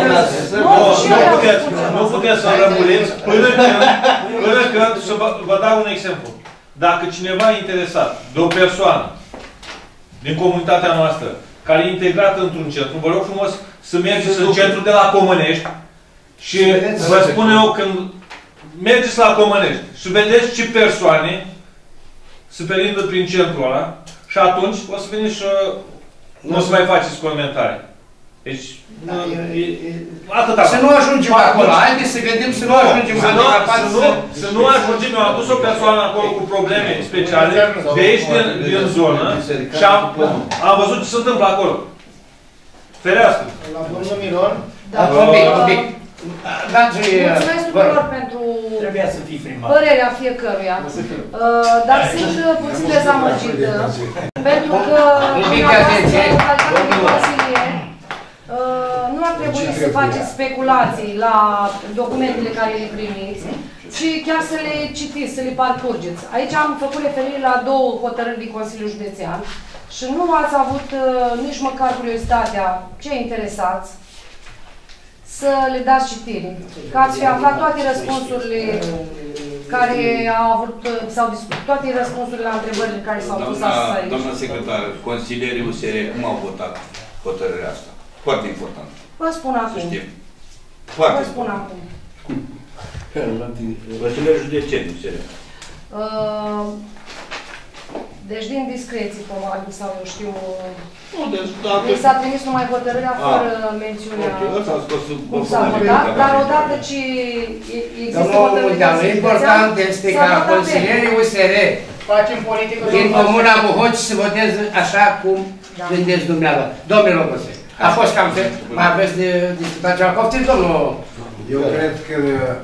Speaker 1: Nu puteți să lămuriți până când, să vă dau un exemplu. Dacă cineva e interesat de o persoană din comunitatea noastră care e integrată într-un centru, vă rog frumos să mergeți în centru de la Comănești și vă spun eu când mergeți la Comănești și vedeți ce persoane se perindă prin centrul ăla și atunci o să veniți și nu o să mai faceți comentarii. Deci, atâta.
Speaker 3: Să nu ajungem acolo. Haideți să gândim să nu ajungem
Speaker 1: să nu ajungem. Eu am dus o persoană acolo cu probleme speciale de aici din zonă și am văzut ce se întâmplă acolo. Ferească!
Speaker 4: La domnul Miron.
Speaker 2: Da.
Speaker 3: Un pic.
Speaker 2: Mulțumesc tuturor pentru
Speaker 8: Trebuia să fii primar.
Speaker 2: părerea fiecăruia. Dar sunt puțin dezamăgită, pentru că dumneavoastră, în calitate de consilier, nu ar trebui să faceți speculații la documentele care le primiți, ci chiar să le citiți, să le parcurgeți. Aici am făcut referire la 2 hotărâri din Consiliul Județean și nu ați avut nici măcar curiozitatea, cei interesați, să le dați citire. Că ați fi aflat toate răspunsurile care au avut, s-au discutat, toate răspunsurile la întrebările care s-au pus astăzi aici.
Speaker 7: Doamna secretar, consilierii USR cum au votat hotărârea asta? Foarte important.
Speaker 2: Vă spun
Speaker 7: Să
Speaker 2: acum.
Speaker 7: știm. Foarte
Speaker 2: Vă spun
Speaker 7: important.
Speaker 2: acum.
Speaker 7: Consilieri județeni, USR.
Speaker 2: Deci din discreție, probabil, sau eu știu,
Speaker 7: Nu, deci dacă...
Speaker 2: mi s-a trimis numai hotărârea fără mențiunea
Speaker 7: Ok, ăsta a scos
Speaker 2: cum s-a votat, dar odată ce există hotărârea
Speaker 3: important este ca consilierii USR
Speaker 4: Facem politică.
Speaker 3: din Comuna Mohoci să voteze așa cum gândeți dumneavoastră. Domnilor consilieri, a fost cam fel. Mai aveți de discutat ceva? Poftiți, domnul.
Speaker 9: Eu cred că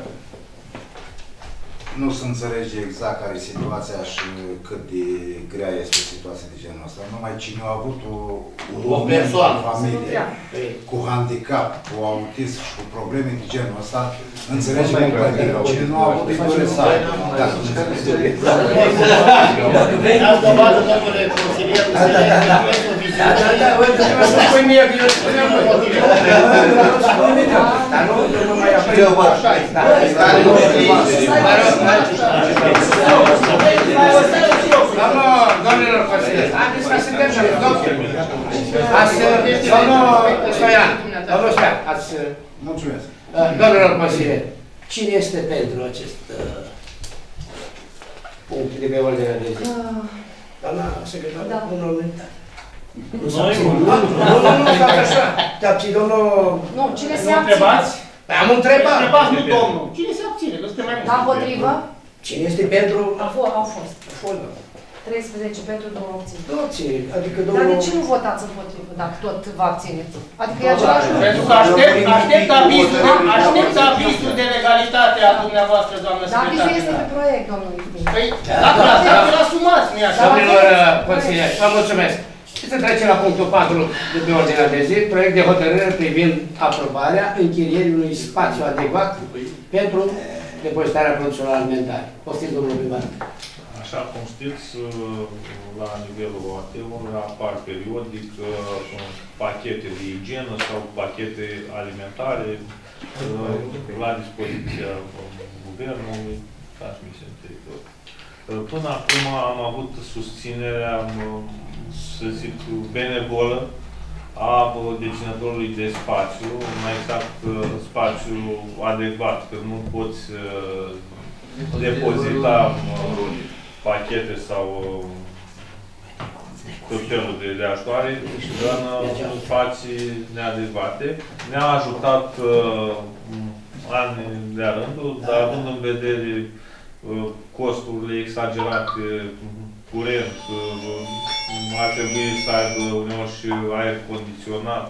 Speaker 9: nu se înțelege exact care e situația și cât de grea este o situație de genul ăsta. Numai cine a avut o persoană, o familie cu handicap, cu autism și cu probleme de genul ăsta, înțelege că cine nu a avut îi doresc să aibă.
Speaker 4: Dați dovadă, domnule consilier, pentru viziune.
Speaker 3: Trebuie să spui mie că eu spuneam dar nu mai apare. Așa Domnilor consilieri, haideți ca să terminăm. Domnul Stoian,
Speaker 9: Mulțumesc.
Speaker 3: domnilor consilieri, cine este pentru acest punct de pe ordinea de zi? Doamna secretară, domnul militar. Nu, fac așa. Dar și domnul...
Speaker 2: Nu, cine se
Speaker 4: Nu
Speaker 2: abține?
Speaker 4: întrebați?
Speaker 3: Am întrebat.
Speaker 4: Întrebați, nu domnul. Cine se abține? Că suntem mai mulți.
Speaker 2: Da, împotrivă?
Speaker 3: Cine este pentru...
Speaker 2: Au fost. 13 pentru, domnul obține.
Speaker 3: Toți, adică
Speaker 2: Dar
Speaker 3: domnul...
Speaker 2: de ce nu votați împotrivă, dacă tot vă abțineți? Adică e același lucru.
Speaker 4: Pentru că aștept avizul de legalitate a dumneavoastră, doamnă
Speaker 2: Dar avizul
Speaker 4: secretar.
Speaker 2: este pe proiect, domnul Iubiu.
Speaker 4: Păi, dacă îl asumați, nu-i așa?
Speaker 3: Domnilor consilieri, vă mulțumesc. Și să trecem la punctul 4 de pe ordinea de zi, proiect de hotărâre privind aprobarea închirierii unui spațiu adecvat pentru depozitarea produselor alimentare. Poftim, domnul primar.
Speaker 1: Așa cum știți, la nivelul AT-ului apar periodic pachete de igienă sau pachete alimentare la dispoziția guvernului, transmise în teritoriu. Până acum am avut susținerea, să zic, benevolă a deținătorului de spațiu, mai exact spațiu adecvat, că nu poți depozita pachete sau tot felul de ajutoare în spații neadecvate. Ne-a ajutat ani de rândul, dar având în vedere costurile exagerate, curent, ar trebui să aibă uneori și aer condiționat.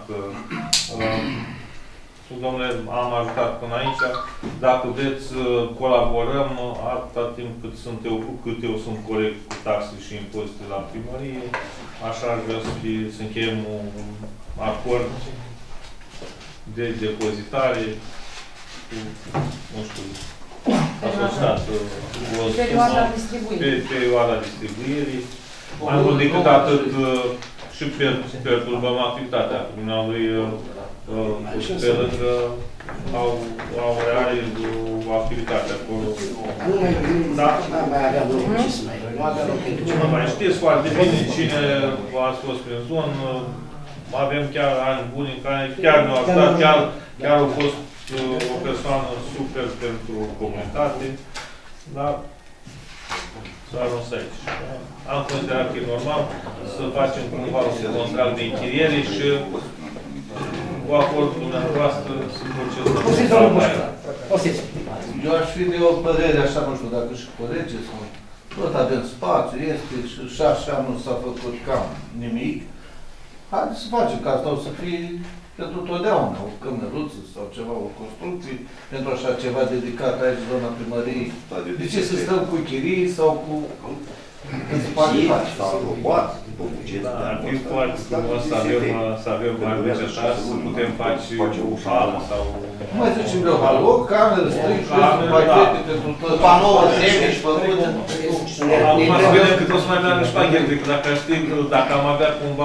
Speaker 1: Domnule, am ajutat până aici. Dacă vreți, colaborăm atâta timp cât eu sunt corect cu taxe și impozite la primărie. Așa ar vrea să încheiem un acord de depozitare cu, nu știu, asociat perioada distribuirii. Mai mult decât atât, și perturbăm activitatea dumnealui. Pe lângă au reale o activitate acolo. Da? Mai știți foarte bine cine a fost prin zonă. Avem chiar ani buni în care chiar ne-au ajutat, chiar a fost o persoană super pentru comunitate. Dar s-a ajuns aici. Am considerat că e normal să facem cumva un contract de închiriere și cu acordul dumneavoastră să procesăm.
Speaker 5: Eu aș fi de o părere așa, nu știu dacă și colegii sau tot avem spațiu, este și așa nu s-a făcut cam nimic. Haideți să facem, ca asta o să fie pentru totdeauna, o cămăruță sau ceva, o construcție, pentru așa ceva dedicat aici, zona primăriei. De ce să stăm cu chirii sau cu...
Speaker 10: Sau roboat, după buget.
Speaker 1: Ar fi foarte frumos să avem mai multe așa, să putem face o hală sau...
Speaker 5: Nu mai zicem de o hală, o cameră, stâng, pachete pentru tot.
Speaker 10: Panouri, tehnici, făcute.
Speaker 1: Acum să vedem cât o să mai meargă și pachete, că dacă știm, dacă am avea cumva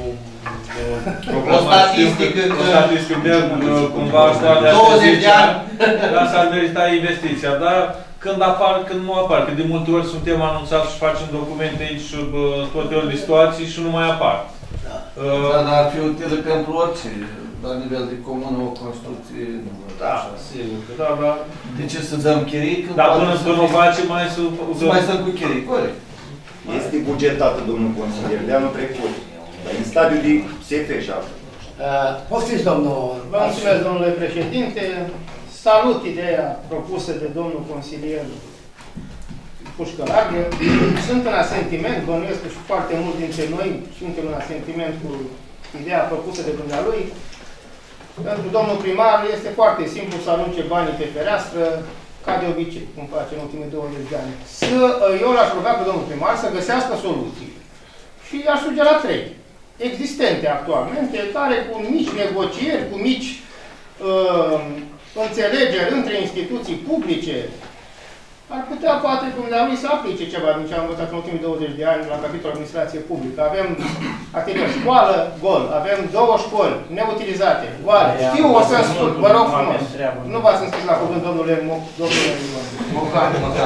Speaker 10: o statistică,
Speaker 1: cumva asta de
Speaker 10: 20 de ani,
Speaker 1: asta ar merita investiția, dar când apar, când nu apar, că de multe ori suntem anunțați și facem documente aici și tot felul de situații și nu mai apar.
Speaker 5: Dar ar fi utilă pentru orice, la nivel de comună, o construcție.
Speaker 1: Da, sigur că da, dar...
Speaker 5: De ce să dăm chirii?
Speaker 1: Dar până să nu facem,
Speaker 5: mai stăm cu chirii, corect.
Speaker 10: este bugetată, domnul consilier, de anul trecut. Dar în stadiu de SF și asta.
Speaker 3: Poftiți, domnul.
Speaker 4: Vă mulțumesc, domnule președinte. Salut ideea propusă de domnul consilier Pușcălarghe. Sunt în asentiment, bănuiesc că și foarte mulți dintre noi suntem în asentiment cu ideea propusă de dumnealui. Pentru domnul primar este foarte simplu să arunce banii pe fereastră, ca de obicei, cum face în ultimii 20 de ani. Eu l-aș ruga pe domnul primar să găsească soluții. Și aș suge la 3 existente actualmente, care cu mici negocieri, cu mici înțelegeri între instituții publice, ar putea poate dumneavoastră să aplice ceva din ce am învățat în ultimii 20 de ani la capitolul administrație publică. Avem atelier școală, gol. Avem 2 școli neutilizate, goale. Știu, o să ascult, vă rog frumos. Nu v-ați înscris la cuvânt, domnule Mocan.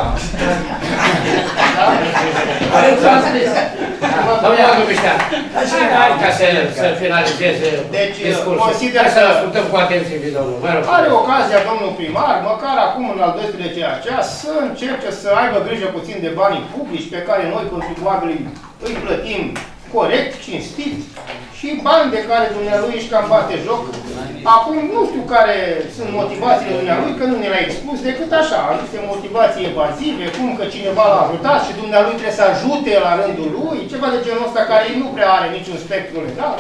Speaker 3: Domnule Dumiștean, ca să finalizeze discursul.
Speaker 4: Consider
Speaker 3: să ascultăm cu atenție pe domnul.
Speaker 4: Are ocazia domnul primar, măcar acum în al 12-lea ceas, să încerce să aibă grijă puțin de banii publici pe care noi, contribuabilii, îi plătim corect, cinstit, și bani de care dumnealui își cam bate joc. Acum nu știu care sunt motivațiile dumnealui, că nu ne l-a expus decât așa, niște motivații evazive, cum că cineva l-a ajutat și dumnealui trebuie să ajute la rândul lui, ceva de genul ăsta care nu prea are niciun spectru legal.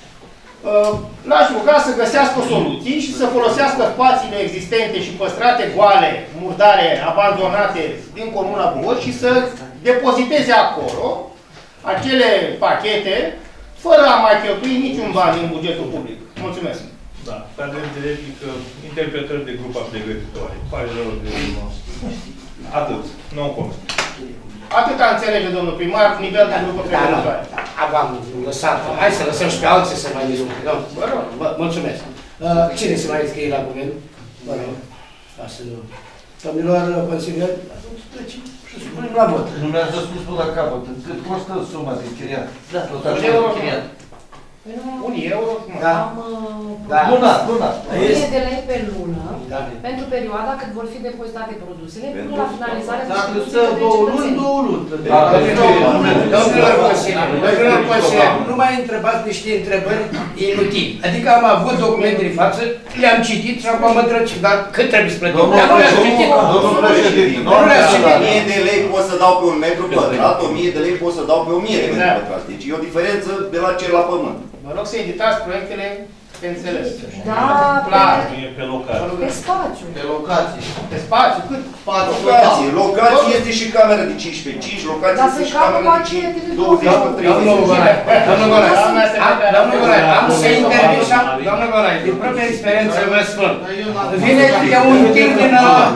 Speaker 4: L-aș ruga să găsească soluții și să folosească spațiile existente și păstrate goale, murdare, abandonate din Comuna Buhor și să depoziteze acolo acele pachete fără a mai cheltui niciun bani în bugetul public. Mulțumesc!
Speaker 1: Da, pe drept de replică, interpretări de grupa pregătitoare. Pare rău de atât, nu constă.
Speaker 4: Atâta înțelege, domnul primar, nivel de grupă pregătitoare.
Speaker 3: Am lăsat. Hai să lăsăm și pe alții să mai discute.
Speaker 4: Vă rog.
Speaker 3: Mulțumesc. Cine se mai înscrie la cuvânt? Vă rog. Domnilor consilieri, trecem și supunem la vot.
Speaker 5: Nu mi-ați spus până la capăt. Cât costă suma de chiriat?
Speaker 3: Da.
Speaker 5: Tot așa de chiriat.
Speaker 4: €1?
Speaker 3: Da.
Speaker 5: Lunar.
Speaker 2: 1000 de lei pe lună, pentru perioada cât vor fi depozitate produsele, până la finalizarea distribuției de cetățeni.
Speaker 5: 2 luni.
Speaker 3: Domnilor consilieri, nu mai întrebați niște întrebări inutile. Adică am avut documentele în față, le-am citit și acum mă drăcit. Dar cât trebuie să plătim?
Speaker 5: Domnul președinte,
Speaker 10: 1000 de lei pot să dau pe 1 metru pătrat, 1000 de lei pot să dau pe 1000 de metri pătrați. Deci e o diferență de la cer la pământ.
Speaker 4: Vă rog să editați proiectele pe înțeles.
Speaker 2: Da,
Speaker 1: pe locație.
Speaker 2: pe spațiu.
Speaker 5: Pe locație.
Speaker 4: Pe spațiu, cât?
Speaker 10: Locație. Locație este și cameră de 15x, locație este și cameră de 20x30.
Speaker 3: Domnul Gorai, am să intervin și domnul Gorai, din propria experiență vă spun. Vine câte un tir din ăla,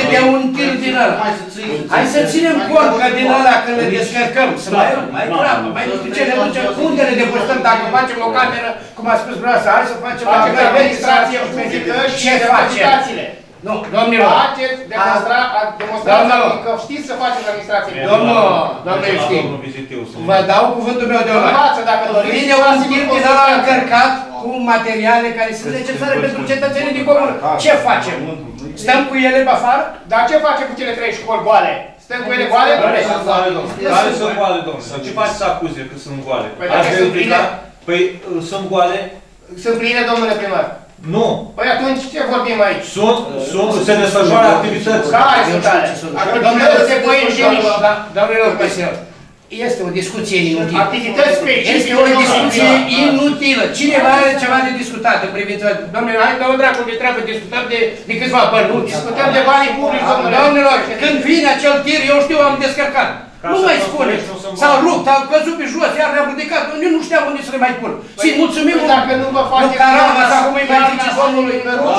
Speaker 3: Hai să ținem cont că din ăla când le descărcăm, să mai treabă, mai nu știu ce ne ducem, unde ne depozităm dacă facem o cameră, cum a spus vreodată, hai să facem la
Speaker 4: administrație publică și depozitațiile.
Speaker 3: Nu, domnilor.
Speaker 4: Faceți demonstrația că știți să faceți administrație publică.
Speaker 3: Domnul Evstin, vă dau cuvântul meu de onoare. Vine un tir din ăla încărcat cu materiale care sunt necesare pentru cetățenii din comună. Ce facem? Stăm cu ele pe afară?
Speaker 4: Dar ce facem cu cele 3 școli goale? Stăm cu ele goale?
Speaker 1: Care sunt goale, domnule? Ce faci să acuze că sunt goale? Păi sunt goale?
Speaker 4: Sunt pline, domnule primar.
Speaker 1: Nu.
Speaker 4: Păi atunci ce vorbim aici?
Speaker 1: Se desfășoară activități.
Speaker 4: Care sunt alea? Activități de băieșenici.
Speaker 3: Domnilor consilieri, este o discuție inutilă.
Speaker 4: Activități specifice.
Speaker 3: Este o discuție discuție inutilă. Cineva are ceva de discutat în privința... Domnule, hai, dă-o dracu de treabă, discutăm de câțiva bani, nu discutăm de banii publici, domnilor. Când vine acel tir, eu știu, am descărcat. Nu mai spune. S-au rupt, au căzut pe jos, iar ne-am ridicat. Eu nu știam unde să le mai pun. Și mulțumim
Speaker 4: dacă nu vă face
Speaker 3: Caramba, acum îi mai zice domnului.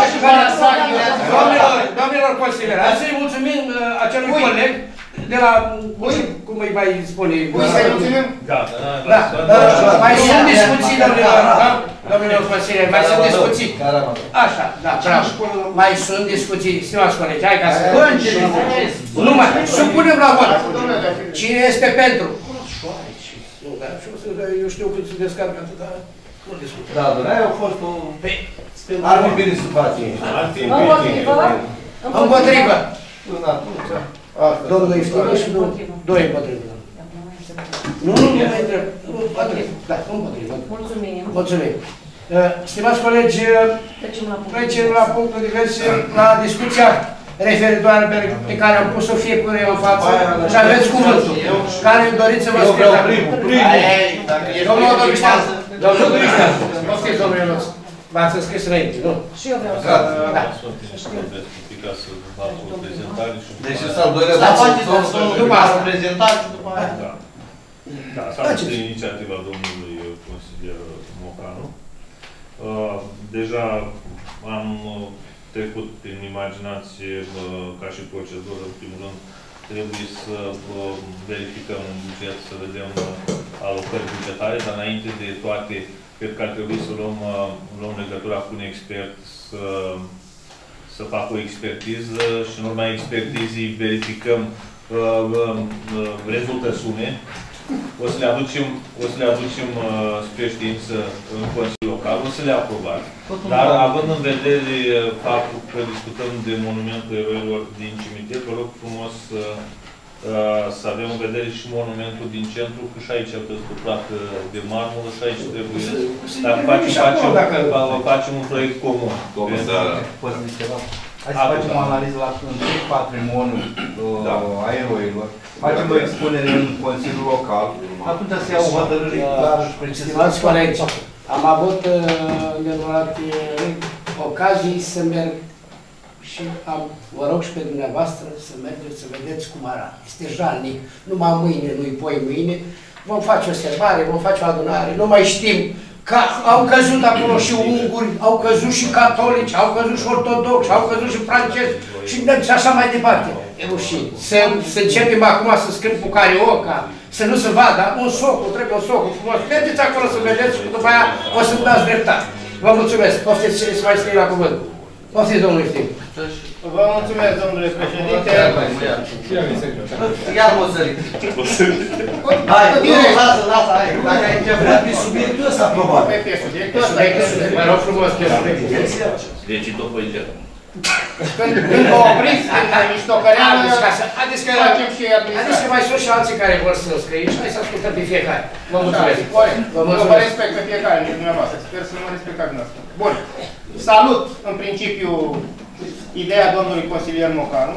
Speaker 3: Domnilor consilieri, hai să-i mulțumim acelui coleg de la, cum îi mai spune?
Speaker 4: Să-i mulțumim?
Speaker 1: Da.
Speaker 3: Mai sunt discuții, domnilor consilieri, mai sunt discuții. Așa, da, bravo. Mai sunt discuții, stimați colegi, hai ca să... Nu mai, supunem la vot. Cine este pentru? Eu știu cât se descarcă atât, dar nu discută.
Speaker 5: Da, dar aia a fost o... Ar fi bine să faci.
Speaker 2: Împotrivă?
Speaker 3: Împotrivă.
Speaker 5: Până atunci...
Speaker 3: Domnul Iftine și doi împotrivă. Nu mai întreb. Da, împotrivă.
Speaker 2: Mulțumim.
Speaker 3: Mulțumim. Stimați colegi, trecem la punctul diverse, la discuția referitoare pe care am pus-o fiecare în față și aveți cuvântul. Care doriți să vă scriu?
Speaker 5: Eu vreau primul.
Speaker 3: Domnul Doriștează. Domnul Doriștează. Poftiți, domnule Ionuț. V-ați înscris înainte, nu?
Speaker 2: Și eu vreau să
Speaker 1: Ca să fac o prezentare și...
Speaker 5: Deci s-al doilea
Speaker 3: după asta.
Speaker 5: prezentare și după aia.
Speaker 1: Da, salut inițiativa domnului consilier Mocanu. Deja am trecut prin imaginație ca și procedură. În primul rând, trebuie să verificăm un buget, să vedem alocări bugetare, dar înainte de toate, cred că ar trebui să luăm legătura cu un expert, să facă o expertiză și în urma expertizii verificăm rezultă sume. O să le aducem spre știință în Consiliul Local, o să le aprobați. Dar având în vedere faptul că discutăm de monumentul eroilor din cimitir, vă rog frumos să avem în vedere și monumentul din centru, că și aici a căzut placă de marmură și aici trebuie. Dar facem un proiect comun.
Speaker 6: Poți zice ceva? Hai să facem o analiză la întreg patrimoniul a eroilor. Facem o expunere în Consiliul Local. Atunci se ia o hotărâre clară și precisă.
Speaker 3: Stimați colegi, am avut nenumărate ocazii să merg și vă rog și pe dumneavoastră să mergeți să vedeți cum arată. Este jalnic. Numai mâine, nu-i poi mâine. Vom face o serbare, vom face o adunare, nu mai știm. Au căzut acolo și unguri, au căzut și catolici, au căzut și ortodoxi, au căzut și francezi și așa mai departe. E rușine. Să începem acum să scriem cu carioca, să nu se vadă, un socul, trebuie un socul frumos. Mergeți acolo să vedeți și după aia o să-mi dați dreptate. Vă mulțumesc. Poftiți cine să mai scrie la cuvânt. Poftiți, domnul Iftine.
Speaker 4: Vă mulțumesc, domnule președinte.
Speaker 5: Iar mă zărit. Hai, lasă, hai. Dacă ai vrea pe subiectul ăsta, probabil.
Speaker 4: Pe subiectul ăsta.
Speaker 3: Vă rog frumos, pe subiectul.
Speaker 7: Deci, tot pe intern.
Speaker 4: Când vă opriți în miștocăreală,
Speaker 3: haideți că
Speaker 4: facem și administrație.
Speaker 3: Haideți că mai sunt și alții care vor să scrie și hai să ascultăm pe fiecare. Vă mulțumesc.
Speaker 4: Vă respect pe fiecare dintre dumneavoastră. Sper să mă respectați dumneavoastră. Bun. Salut, în principiu, ideea domnului consilier Mocanu,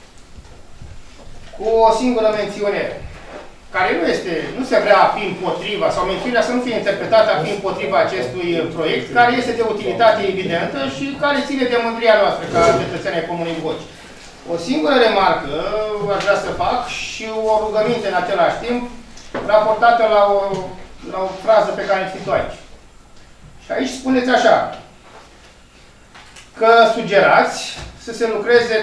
Speaker 4: cu o singură mențiune, care nu se vrea a fi împotriva, sau mențiunea să nu fie interpretată a fi împotriva acestui proiect, care este de utilitate evidentă și care ține de mândria noastră ca cetățenii Comunei Voci. O singură remarcă aș vrea să fac și o rugăminte în același timp, raportată la o frază pe care am citit-o aici. Și aici spuneți așa, că sugerați să se lucreze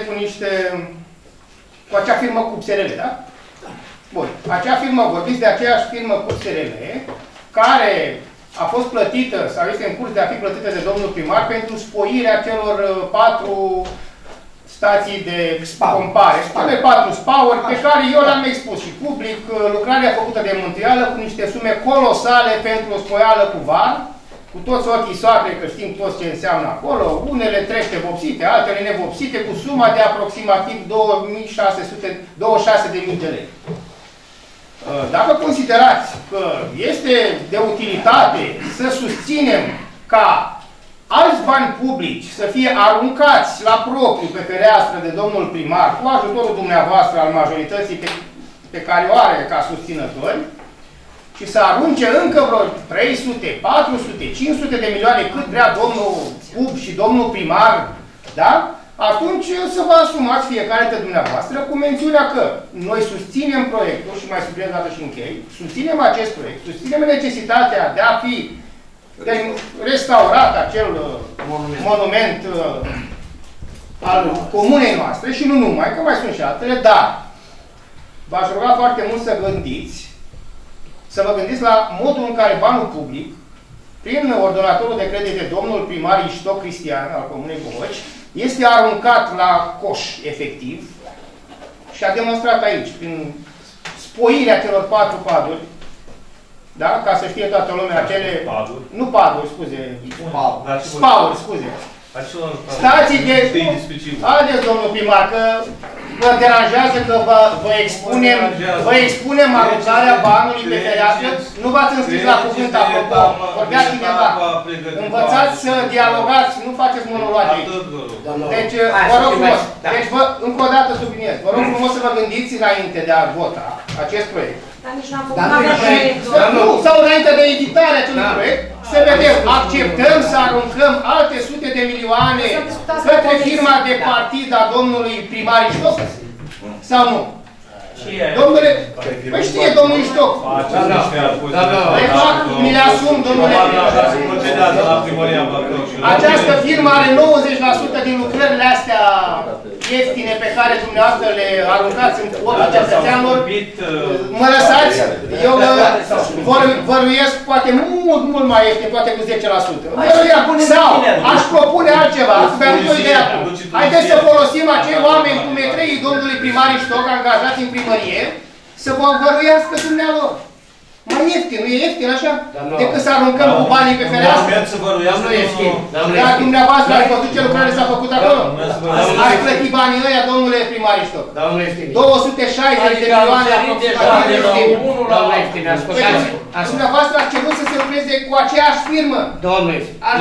Speaker 4: cu acea firmă cu SRL, da? Bun. Acea firmă, vorbiți de aceeași firmă cu SRL, care a fost plătită, sau este în curs de a fi plătită de domnul primar pentru spoirea celor 4 stații de compare. Cele 4 spauri pe care eu le-am expus și public, lucrarea făcută de mântuială cu niște sume colosale pentru o spoială cu var, cu toți ochii soacre, că știm toți ce înseamnă acolo, unele trește vopsite, altele nevopsite, cu suma de aproximativ 26.000 de lei. Dacă considerați că este de utilitate să susținem ca alți bani publici să fie aruncați la propriu pe fereastră de domnul primar, cu ajutorul dumneavoastră al majorității pe care o are ca susținători, și să arunce încă vreo 300, 400, 500 de milioane cât vrea domnul Pub și domnul primar, da? Atunci să vă asumați fiecare dintre dumneavoastră cu mențiunea că noi susținem proiectul, și mai subliniez dată și închei, susținem acest proiect, susținem necesitatea de a fi restaurat acel monument al comunei noastre și nu numai, că mai sunt și altele, dar v-aș ruga foarte mult să vă gândiți la modul în care banul public, prin ordonatorul de credite domnul primar Iștoc Cristian al Comunei Bohoci, este aruncat la coș efectiv și a demonstrat aici, prin spoirea celor 4 paduri, da? Ca să știe toată lumea acele...
Speaker 1: Paduri?
Speaker 4: Nu paduri, scuze. Spauri, scuze. Stații de... Haideți, domnul primar, că vă deranjează că vă expunem aruncarea banului pe fereastră. Nu v-ați înscris la cuvânt, apropo. Vorbea cineva. Învățați să dialogați, nu faceți monologi. Deci, vă rog frumos. Deci, încă o dată subliniez. Vă rog frumos să vă gândiți înainte de a vota acest proiect.
Speaker 2: Dar nici n-am făcut
Speaker 4: Nu, sau înainte de editarea acelui proiect, să vedem, acceptăm să aruncăm alte sute de milioane către firma de partid a domnului primar Iștoc? Sau nu? Domnule, păi știe domnul Iștoc. Mi le asum, domnule. Această firmă are 90% din lucrările astea ieftine pe care dumneavoastră le aruncați în ochii cetățeanilor. Mă lăsați? Eu văruiesc poate mult mai ieftin, poate cu 10%. Sau aș propune altceva, mi-am o idee acum. Haideți să folosim acei oameni cum e trei domnului primar Iștoc, angajați în primărie, să vă învăruiască dumnealor. Mai ieftin, nu e ieftin așa? Decât să aruncăm cu banii pe fereastră.
Speaker 3: Nu e ieftin.
Speaker 4: Dar dumneavoastră ați văzut ce lucrare s-a făcut acolo? Ați plătit banii ăia, domnule primar Iștoc. 260 de milioane aproximativ. Dumneavoastră ați cerut să se lucreze cu aceeași firmă.
Speaker 3: Domnule,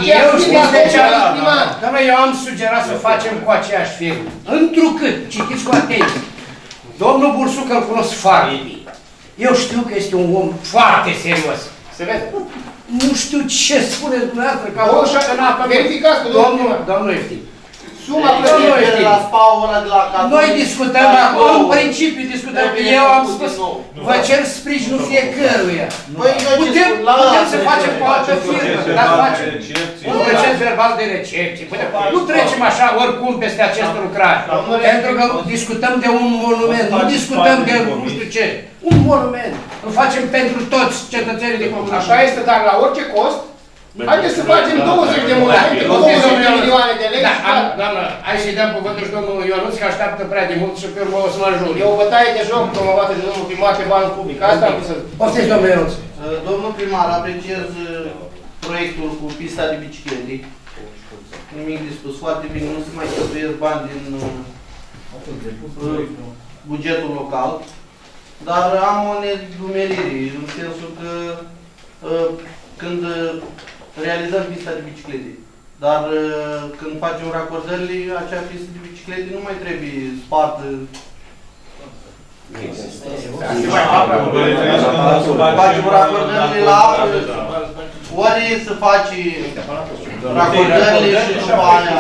Speaker 3: eu am sugerat să facem cu aceeași firmă. Întrucât, citiți cu atenție, domnul Bursuc îl cunosc foarte bine. Eu știu că este un om foarte serios.
Speaker 4: Se vede?
Speaker 3: Nu știu ce spuneți dumneavoastră, că
Speaker 4: verificați cu
Speaker 3: domnul Eftim.
Speaker 4: Suma plătită
Speaker 5: la SPA-ul de la cadru.
Speaker 3: Noi discutăm acum, în principiu discutăm, eu am spus, vă cer sprijinul fiecăruia. Putem să facem cu altă firmă, dar facem un proces verbal de recepție. Nu trecem așa oricum peste această lucrare. Pentru că discutăm de un monument, nu discutăm de nu știu ce. Un monument. Îl facem pentru toți cetățenii de comună.
Speaker 4: Așa este, dar la orice cost, haideți să facem 20 de monumente, 20 de milioane de lei.
Speaker 3: Doamnă, hai să-i dăm cuvântul și domnul Ionuț, că așteaptă prea de mult și pe urmă o să mă ajung.
Speaker 4: E o bătaie de joc promovată de domnul primar pe banul public. Asta am vrut să...
Speaker 3: Poftiți, domnul Ionuț.
Speaker 5: Domnul primar, apreciez proiectul cu pista de biciclete. Nimic de spus, foarte bine, nu se mai cheltuiesc bani din bugetul local. Dar am o nedumerire, în sensul că când realizăm pista de biciclete, dar când facem racordările, acea pistă de biciclete nu mai trebuie spartă. Facem racordările la apă, ori să faci racordările și după aia.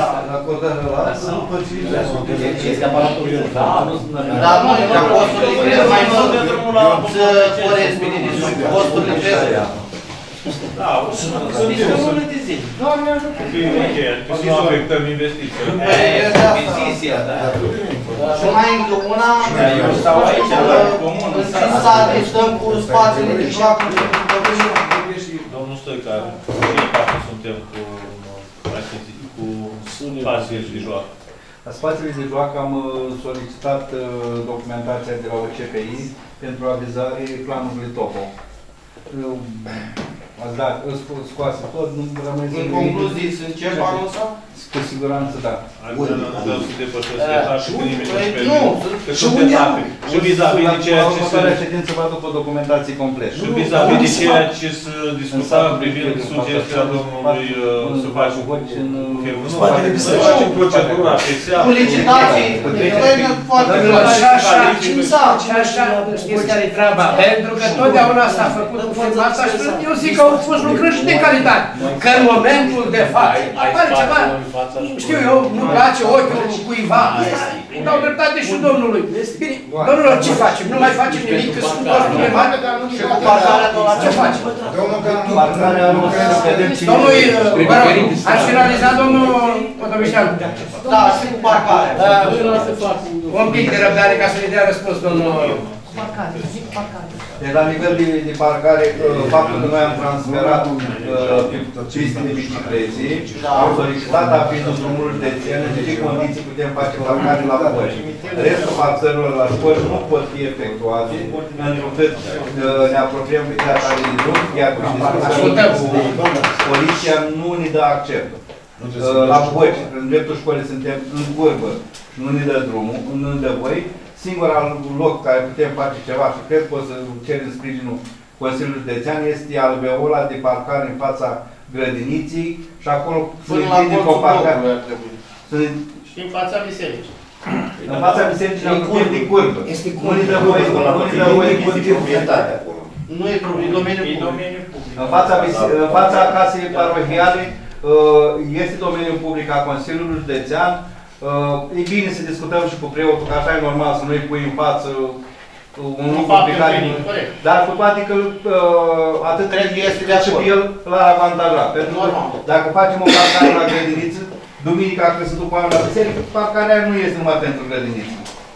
Speaker 5: Dar nu, ca costurile cresc mai mult, să sporesc bine de sub, costurile cresc.
Speaker 1: Da, sunt unele de zi. Doamne ajută! Să nu afectăm investițiile.
Speaker 5: Investiția, da. Și mai încă una, în Cința stăm cu spațiile de joacă.
Speaker 1: Domnul Stoica, cei patru suntem cu spațiile de joacă.
Speaker 6: La spațiile de joacă am solicitat documentația de la OCPI pentru avizare planurile TOPO. Ați dat, scoase tot, nu rămâne...
Speaker 5: În concluzii, sunt ce anul ăsta?
Speaker 6: Cu siguranță, da.
Speaker 1: Adică nu să depășesc etape, că nimeni nu permite.
Speaker 8: Nu,
Speaker 1: Că sunt etape. Și vis-a-vis de ceea ce se...
Speaker 6: La ședință vă aduc o documentație completă.
Speaker 1: Și vis-a-vis de ceea ce se discuta privind sugestia domnului să facem nu facem procedura pe seamă.
Speaker 3: Cu licitații, așa, știți care e treaba, pentru că totdeauna s-a făcut cu formația și eu zic că au fost lucrări și de calitate. Că în momentul de față apare ceva, știu eu, nu-mi place ochiul cuiva, îi dau dreptate și domnului. Bine, domnilor, ce facem? Nu mai facem nimic, că sunt doar problemate, dar nu și cu parcarea, ce facem? Domnul, vă rog, ați finalizat, domnul Potovișteanu?
Speaker 8: Da, și cu parcarea.
Speaker 3: Un pic de răbdare ca să ne dea răspuns, domnul...
Speaker 6: Deci la nivel de parcare, faptul că noi am transferat piste de bicicleții, am solicitat fiind în drumul județean, în ce condiții putem face parcare la Păși. Restul parcărilor la școli nu pot fi efectuate, întrucât ne apropiem pe data de drum, iar cu poliția nu ne dă acceptul. La Păși, în dreptul școlii suntem în curbă și nu ne dă drumul, nu ne dă voi. Singurul loc care putem face ceva și cred că o să cerem sprijinul Consiliului Județean este alveola de parcare în fața grădiniții și acolo
Speaker 8: până la colțul blocului ar trebui.
Speaker 4: Și în fața bisericii.
Speaker 6: În fața bisericii ne apropiem de curbă. Nu ne dă voie,
Speaker 8: nu e domeniul public.
Speaker 6: În fața casei parohiale este domeniul public al Consiliului Județean. E bine să discutăm și cu preotul, că așa e normal să nu-i pui în față un lucru pe care... Dar cu toate că atât este de și el l-ar avantaja. Pentru că dacă facem o parcare la grădiniță, duminica când se duc oameni la biserică, parcarea nu este numai pentru grădiniță.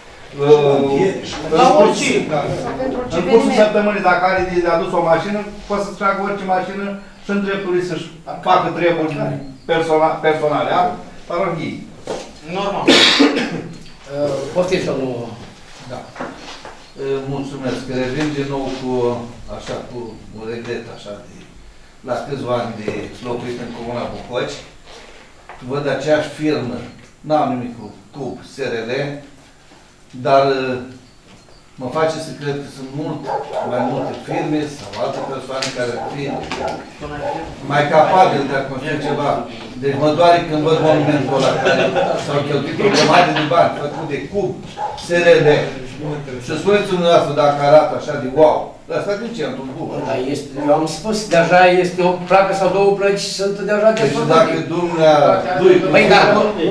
Speaker 8: La orice.
Speaker 6: În cursul săptămânii, dacă are de adus o mașină, poate să tragă orice mașină și în dreptul lui să-și facă treburi personale al parohiei.
Speaker 8: Normal.
Speaker 3: Poftiți, domnul...
Speaker 5: Da. Mulțumesc. Revin din nou cu, așa, cu un regret, așa, de la câțiva ani de locuit în Comuna Bucoci. Văd aceeași firmă, n-am nimic cu SRL, dar mă face să cred că sunt mai multe firme sau alte persoane care ar fi mai capabile de a construi ceva. Deci mă doare când văd monumentul ăla care s-au cheltuit o grămadă de bani, făcut de CUB, SRL. Și spuneți dumneavoastră dacă arată așa de wow. Asta din centrul Bucur.
Speaker 3: Da, este, eu am spus, deja este o placă sau două plăci, sunt deja de
Speaker 5: deci dacă dumneavoastră...
Speaker 3: Păi da,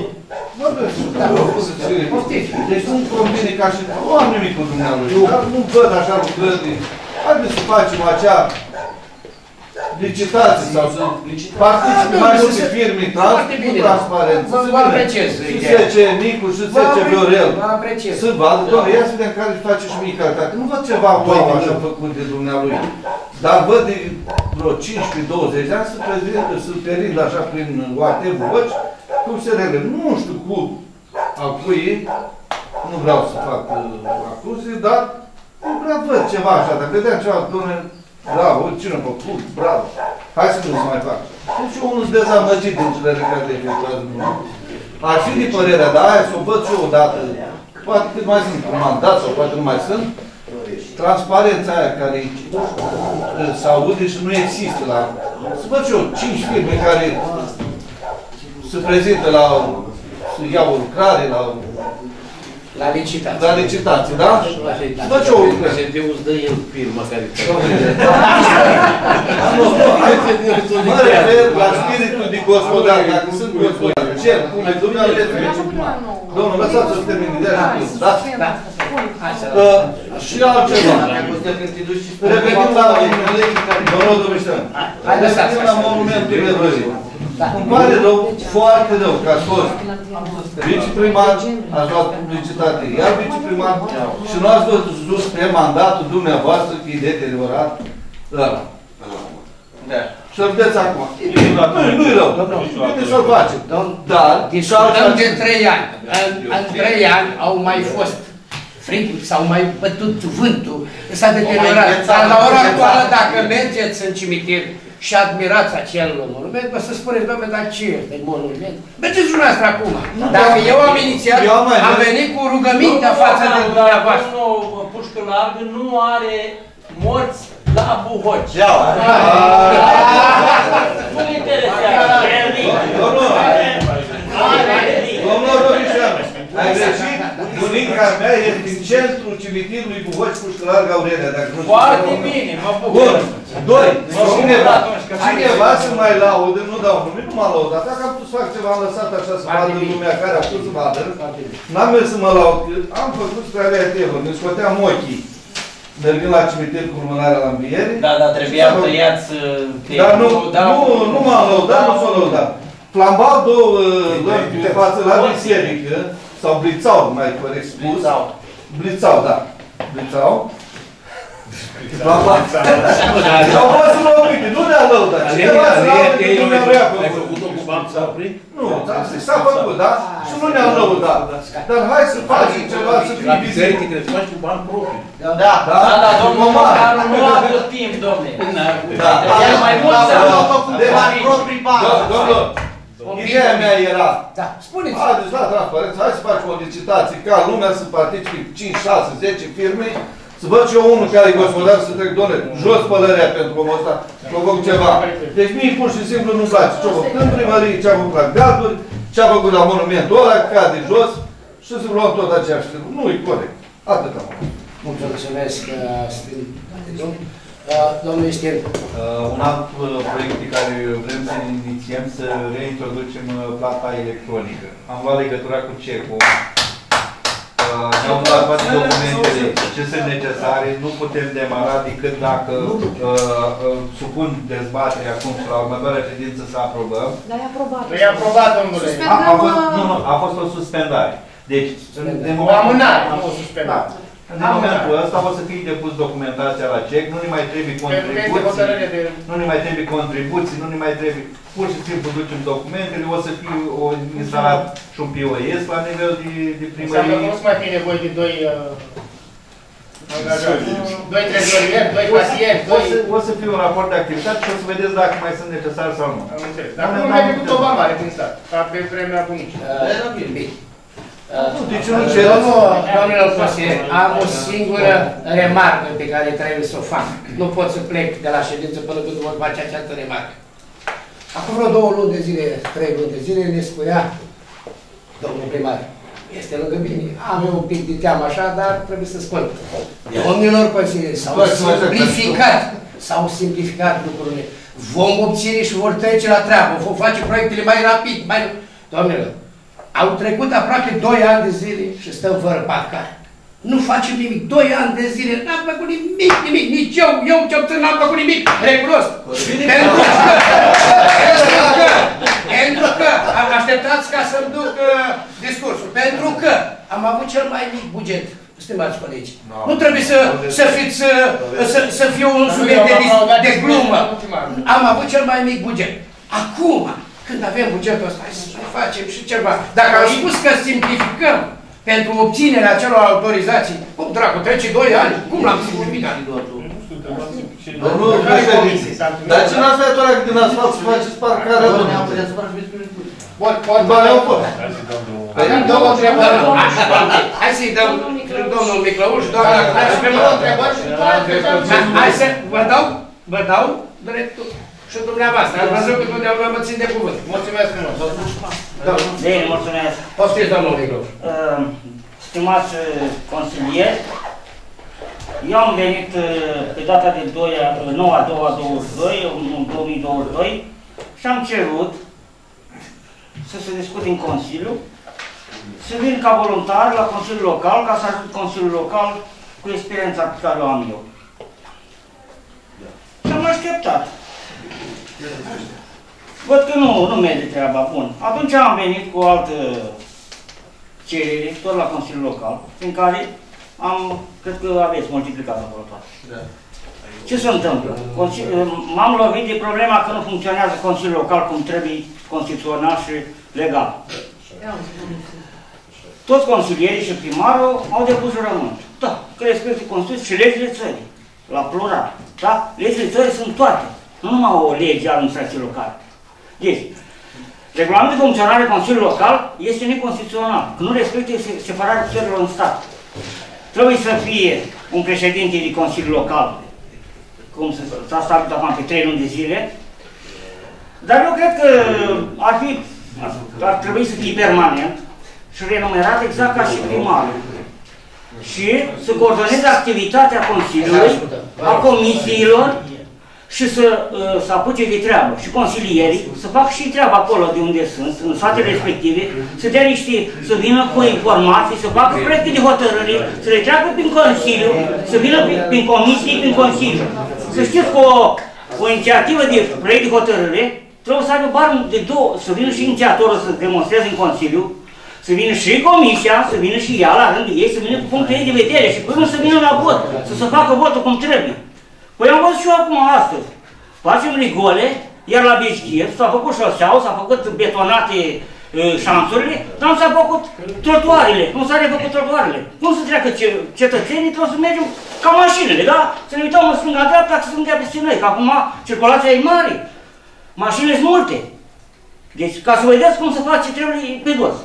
Speaker 5: deci nu-mi convine ca și... Nu am nimic cu dumneavoastră, dar nu văd așa lucrări. Haideți să facem acea licitație sau să participe mai multe firme transparență.
Speaker 3: Vă apreciez.
Speaker 5: Și SC Nicu și SC Viorel. Să vadă, doamne, ia să vedem care își face și mie calitate. Nu văd ceva wow așa făcut de dumneavoastră. Dar văd de vreo 15-20 de ani să perind așa prin whatever watch cu SRL. Nu știu cu a cui, nu vreau să fac acuze, dar nu prea văd ceva așa. Dacă vedeam ceva, doamne, bravo, cine a făcut, bravo. Hai să nu se mai fac. Deci eu unul-s dezamăgit din cele care le efectuează dumneavoastră. Ar fi de părerea, dar aia să o văd și eu odată, poate cât mai sunt comandați sau poate nu mai sunt, transparența aia care se aude și nu există la... Să văd și eu 5 firme care se prezintă la... să iau o lucrare,
Speaker 3: la licitație.
Speaker 5: La licitație, da? Văd și eu o lucrare.
Speaker 8: PSD-ul îți dă el firma care...
Speaker 5: Mă refer la spiritul de gospodar, dacă sunt gospodar. Cer, cum e dumneavoastră? Domnul, lăsați-o să termin ideea și tu, da? Și altceva. Revenind la domnul Dumiștean. Revenind la monumentul evrării. Îmi pare rău, foarte rău, că ați fost viceprimar, ați luat publicitate, iar viceprimar, și nu ați văzut pe mandatul dumneavoastră că e deteriorat ăla. Și-l vedeți acum. Nu-i rău, bine să-l facem. Dar,
Speaker 3: discutăm de 3 ani. În 3 ani au mai fost fric, s-au mai bătut vântul, s-a deteriorat. Dar la ora actuală, dacă mergeți în cimitir și admirați acel monument, vă să spuneți, doamne, dar ce este monument? Mergeți dumneavoastră acum. Dacă eu am inițiat, am venit cu rugămintea față de dumneavoastră.
Speaker 11: Domnul Pușcă Largă nu are morți la Buhoci. Nu-l interesează.
Speaker 5: Domnul Rorișanu, ai greșit? Bunica mea este din centrul cimitirului Buhoci, Pușcă Largă, Aurelia.
Speaker 11: Foarte bine, mă bucur.
Speaker 5: Doi, cineva să mai laudă, nu dau nume, nu m-a laudat. Dacă am putut să fac ceva, am lăsat așa să vadă lumea care a putut să vadă. N-am mers să mă laud. Am făcut spre alea telor, ne scoteam ochii. Mergând la cimitir cu lumânarea la înviere.
Speaker 11: Da, dar trebuia tăiați...
Speaker 5: Dar nu m-am laudat, nu s-o laudat. Flambau două lămpi de față la biserică, sau blițau, mai corect spus. Blițau, da. Blițau. Au fost înlocuite, nu ne-a lăudat. Cineva să laude că nu ne-a vrea făcut. Nu, s-a făcut, da? Și nu ne-a lăudat. Dar hai să facem ceva, să fie vizibil.
Speaker 11: Da, domnul Măcaru nu a avut timp, domne. El mai mult să nu a făcut bani proprii bani.
Speaker 5: Domnul, ideea mea era,
Speaker 3: spuneți,
Speaker 5: haideți la transparență, hai să facem o licitație, ca lumea să participe 5, 6, 10 firme, să văd și eu unul care e gospodar să trec, doamne, jos pălărea pentru omul ăsta, provoc ceva. Deci mie pur și simplu nu-mi place ce-a făcut în primărie, ce-a făcut la garduri, ce-a făcut la monumentul ăla, cade jos și să luăm tot aceeași firmă. Nu e corect. Atât am.
Speaker 3: Mulțumesc, domnul Estel.
Speaker 6: Un alt proiect pe care vrem să inițiem, să reintroducem plata electronică. Am luat legătura cu CECO. Ne-au dat toate documentele ce sunt necesare, nu putem demara decât dacă supun dezbaterea acum și la următoarea ședință să aprobăm.
Speaker 2: Dar e aprobat.
Speaker 4: E aprobat, domnule.
Speaker 6: A fost o suspendare. Deci,
Speaker 4: o amânare, nu o suspendare.
Speaker 6: În momentul ăsta o să fie depus documentația la CEC, nu ne mai trebuie contribuții, nu ne mai trebuie contribuții, nu ne mai trebuie, pur și simplu ducem documentele, o să fie instalat și un POS la nivel de primărie.
Speaker 4: Înseamnă că nu se mai fie nevoie de doi angajați, doi trezorieri, doi casieri,
Speaker 6: o să fie un raport de activitate și o să vedeți dacă mai sunt necesari sau nu.
Speaker 4: Am înțeles. Dar nu mai decât o valoare din stat, ca pe vremea bunicii.
Speaker 3: Deci nu cer. Domnilor consilieri, am o singură remarcă pe care trebuie să o fac. Nu pot să plec de la ședință până când vor face această remarcă. Acum vreo 2 luni de zile, 3 luni de zile, ne spunea domnul primar, este lângă mine, am eu un pic de teamă așa, dar trebuie să spun. Domnilor consilieri, s-au simplificat lucrurile. Vom obține și vor trece la treabă, vom face proiectele mai rapid, mai... Domnilor, au trecut aproape 2 ani de zile și stăm fără parcare. Nu facem nimic. 2 ani de zile n-am făcut nimic, nici eu ce obțin n-am făcut nimic. Regulos. Pentru că am așteptat ca să-mi duc discursul. Pentru că am avut cel mai mic buget. Stimați colegi, nu trebuie să fie un subiect de glumă. Am avut cel mai mic buget. Acum, când avem bugetul ăsta, hai să mai facem și ceva. Dacă am spus că simplificăm pentru obținerea acelor autorizații, cum dracu, trece 2 ani? Cum l-am simplificat?
Speaker 5: Domnul președinte, dar ce n-ați făcut ăla din asfalt să faceți parcarea? Bani au fost.
Speaker 3: Două întrebări. Hai să-i dăm domnul Miclăuș, doamna Hai să vă dau dreptul. Și dumneavoastră, ați văzut că dumneavoastră mă țin de cuvânt.
Speaker 4: Mulțumesc frumos.
Speaker 12: Bine, mulțumesc.
Speaker 3: Poftiți, domnul Miclăuș.
Speaker 12: Stimați consilieri, eu am venit pe data de 9/2/22, în 2022, și am cerut să se discute în Consiliu, să vin ca voluntar la Consiliul Local, ca să ajut Consiliul Local cu experiența pe care o am eu. Și am așteptat. Văd că nu merge treaba, bun. Atunci am venit cu o altă cerere, tot la Consiliul Local, în care cred că aveți multiplicat acolo toate. Da. Ce se întâmplă? M-am lovit de problema că nu funcționează Consiliul Local cum trebuie constituțional și legal. Toți consilierii și primarul au depus jurământ. Da, că respectă Constituția și legile țării. La plural. Da? Legile țării sunt toate. Nu numai o lege a administrației locale. Deci, regulamentul de funcționare a Consiliului Local este neconstituțional, că nu respectă separarea puterilor în stat. Trebuie să fie un președinte de Consiliu Local, cum s-a stabilit acum pe 3 luni de zile, dar eu cred că ar trebui să fie permanent și renumerat exact ca și primarul. Și să coordoneze activitatea Consiliului, a comisiilor și să apuce de treabă. Și consilierii să facă și treaba acolo de unde sunt, în satele respective, să dea niște, să vină cu informații, să facă proiecte de hotărâre, să le treacă prin Consiliu, să vină prin comisii, prin Consiliu. Să știți că o inițiativă de proiect de hotărâre trebuie să aibă barul de două, să vină și inițiatorul să demonstreze în Consiliu, să vină și comisia, să vină și ea la rândul ei, să vină cu punctul ei de vedere și până să vină la vot, să se facă votul cum trebuie. Păi am văzut și eu acum astăzi. Facem rigole, iar la Beșchir s-a făcut șoseaua, s-a făcut betonate șanțurile, dar nu s-a făcut trotuarele, nu s-a refăcut trotuarele. Cum să treacă cetățenii, trebuie să mergem ca mașinile, da? Să ne uităm în stânga-dreapta, să nu dea peste noi, că acum circulația e mare. Mașinile sunt multe. Deci, ca să vedeți cum se face, trebuie pe dos.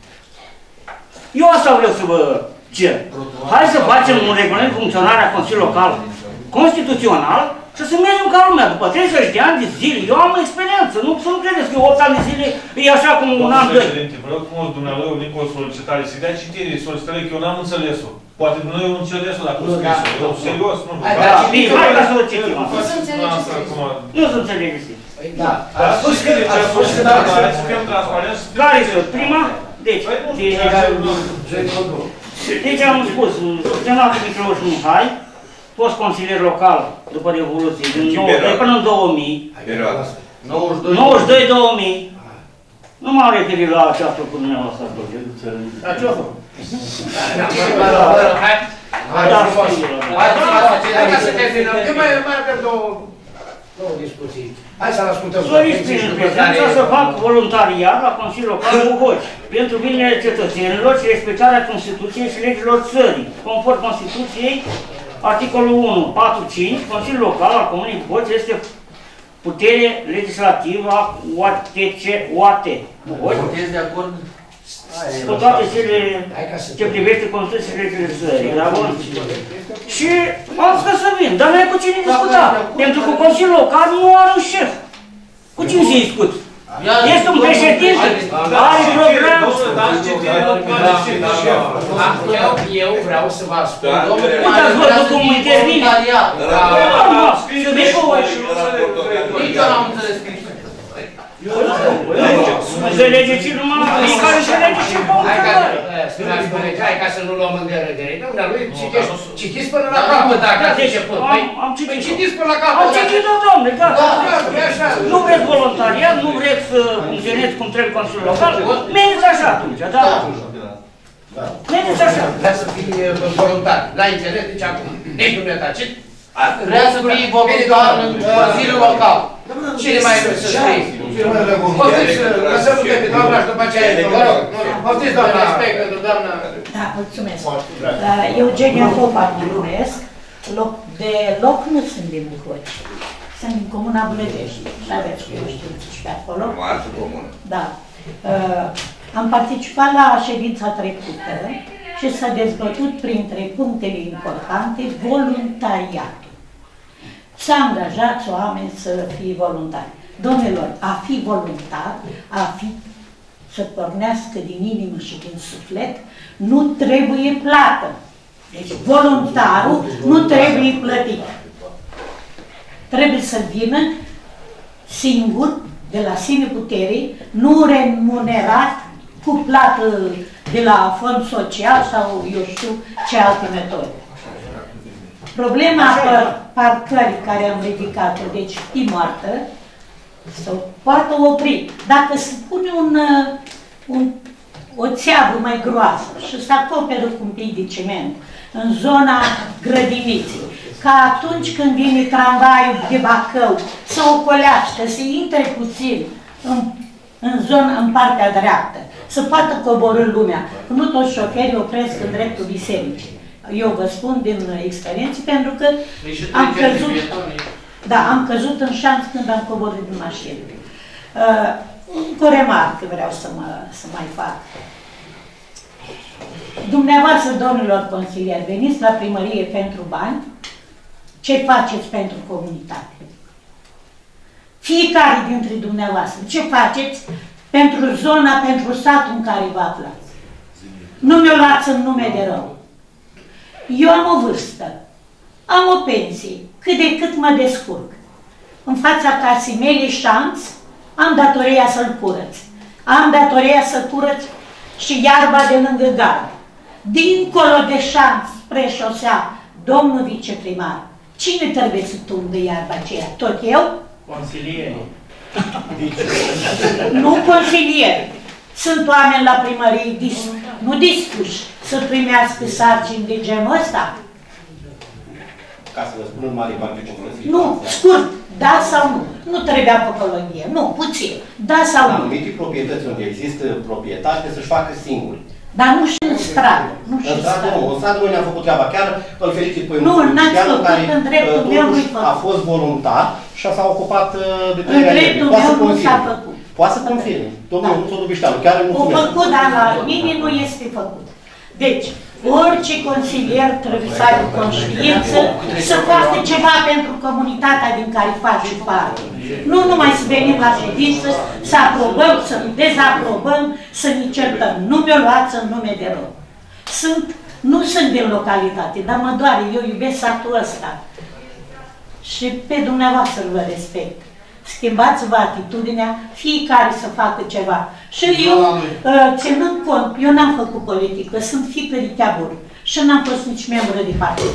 Speaker 12: Eu asta vreau să vă cer. Hai să facem un regulament de funcționare a Consiliului Local constituțional și să mergem ca lumea. După 30 de ani de zile, eu am experiență. Să nu credeți că 8 ani de zile e așa cum un an, doi.
Speaker 1: Vă rog frumos, dumnealui, eu o solicitare, să dea citire solicitării, că eu n-am înțeles-o. Poate dumnealui eu înțeles-o dacă o scris-o. Eu, serios, nu.
Speaker 12: Hai ca să o citim. Nu se înțelege.
Speaker 3: Da. A spus că dacă
Speaker 1: să fim transparenți.
Speaker 12: Care sunt? Prima? Deci am spus, senatul Micloș Mihai, fost consilier local după Revoluție, din 92 până în 2000, 92-2000, nu m-am referit la această cu dumneavoastră. Dar ce-o făcut?
Speaker 3: Hai ca să terminăm. Eu mai avem două discuții. Hai să-l ascultăm.
Speaker 12: Solicit prezența să fac voluntariat la Consiliul Local cu Hoci, pentru binele cetățenilor și respectarea Constituției și legilor țării. Conform Constituției, articolul 1.4.5, Consiliul Local al Comunei Hoci este putere legislativă a OAT.
Speaker 11: Sunteți de acord?
Speaker 12: Cu toate cele ce privește Constituția și legile țării. Și am zis să vin, dar nu e cu cine discuta. Pentru că Consiliul Local nu are un șef. Cu cine se discut? Este un președinte, are program.
Speaker 3: Eu vreau să vă spun, domnule,
Speaker 12: uitați vă cum intervine.
Speaker 3: Nici eu n-am înțeles.
Speaker 12: Înțelege și numai care înțelege și
Speaker 3: pe hai ca să nu luăm în derogare. Dumnealui, citiți până la capăt dacă ați început.
Speaker 12: Am citit.
Speaker 3: Citiți până la capăt.
Speaker 12: Am citit-o, domnule, gata. Nu vreți voluntariat, nu vreți să funcționeți cum trebuie Consiliul Local, mergeți așa atunci, da? Mergeți așa.
Speaker 3: Vrea să fii voluntar. La internet, deci acum. Nici nu mi-a tacit.
Speaker 11: Vrea să fii voluntar în Consiliul Local.
Speaker 3: Cine mai vreau să scrie? Poftiți, lăsăm-te pe doamna și după aceea, vă rog. Poftiți, doamna. Respect pentru doamna.
Speaker 13: Da, mulțumesc. Eugenia Popa mă numesc. De loc nu sunt din Bucoci. Sunt din Comuna Bălădești. Și aveți că eu știu și pe acolo.
Speaker 7: Marță comună.
Speaker 13: Da. Am participat la ședința trecută și s-a dezbătut printre punctele importante voluntariatul. Să angajați oameni să fie voluntari. Domnilor, a fi voluntar, să pornească din inimă și din suflet, nu trebuie plată. Deci voluntarul nu trebuie plătit. Trebuie să vină singur, de la sine putere, nu remunerat cu plată de la fond social sau eu știu ce alte metode. Problema parcării care am ridicat-o, deci fi moartă, să poată opri. Dacă se pune o țeavă mai groasă și se acoperă cu un pic de ciment în zona grădiniței, ca atunci când vine tramvaiul de Bacău să ocolească, să intre puțin în partea dreaptă, să poată coborî lumea. Nu toți șoferii opresc în dreptul bisericii. Eu vă spun din experiență, pentru că am căzut... Da, am căzut în șanț când am coborât din mașină. Încă o remarcă vreau să mai fac. Dumneavoastră, domnilor consilieri, veniți la primărie pentru bani, ce faceți pentru comunitate? Fiecare dintre dumneavoastră, ce faceți pentru zona, pentru satul în care vă aflați? Nu mi-o luați în nume de rău. Eu am o vârstă, am o pensie, cât de cât mă descurc. În fața casei mele șanț, am datoria să-l curăț. Am datoria să curăț și iarba de lângă gard. Dincolo de șanț, spre șosea, domnul viceprimar, cine trebuie să tundă iarba aceea? Tot eu?
Speaker 12: Consilierii.
Speaker 13: Nu consilieri. Sunt oameni la primărie nu dispuși să primească sarcini de genul ăsta?
Speaker 14: Ca să vă spun în mare parte cum vreți.
Speaker 13: Nu, scurt, da sau nu? Nu trebuia păcălăgie, nu, puțin. Da sau nu?
Speaker 14: Anumite proprietăți unde există proprietate să-și facă singuri.
Speaker 13: Dar nu și în stradă. Nu și în stradă.
Speaker 14: În stradă noi ne-am făcut treaba. Chiar îl felicit pe
Speaker 13: nu, n-ați făcut în dreptul meu, nu-i făcut.
Speaker 14: A fost voluntar și s-a ocupat de
Speaker 13: în dreptul meu nu s-a făcut.
Speaker 14: Poate să confirme. Domnul Nuțu Dubișteanu, chiar îi mulțumesc.
Speaker 13: O făcut, dar la mine nu este făcut. Deci, orice consilier trebuie să aibă conștiință să facă ceva pentru comunitatea din care face parte. Nu numai să venim la ședință, să aprobăm, să dezaprobăm, să ne certăm. Nu mi-o luați în nume de rău. Nu sunt din localitate, dar mă doare, eu iubesc satul ăsta. Și pe dumneavoastră vă respect. Schimbați-vă atitudinea, fiecare să facă ceva. Și eu, ținând cont, eu n-am făcut politică, sunt fiică de Cheabur și n-am fost nici membru de partid.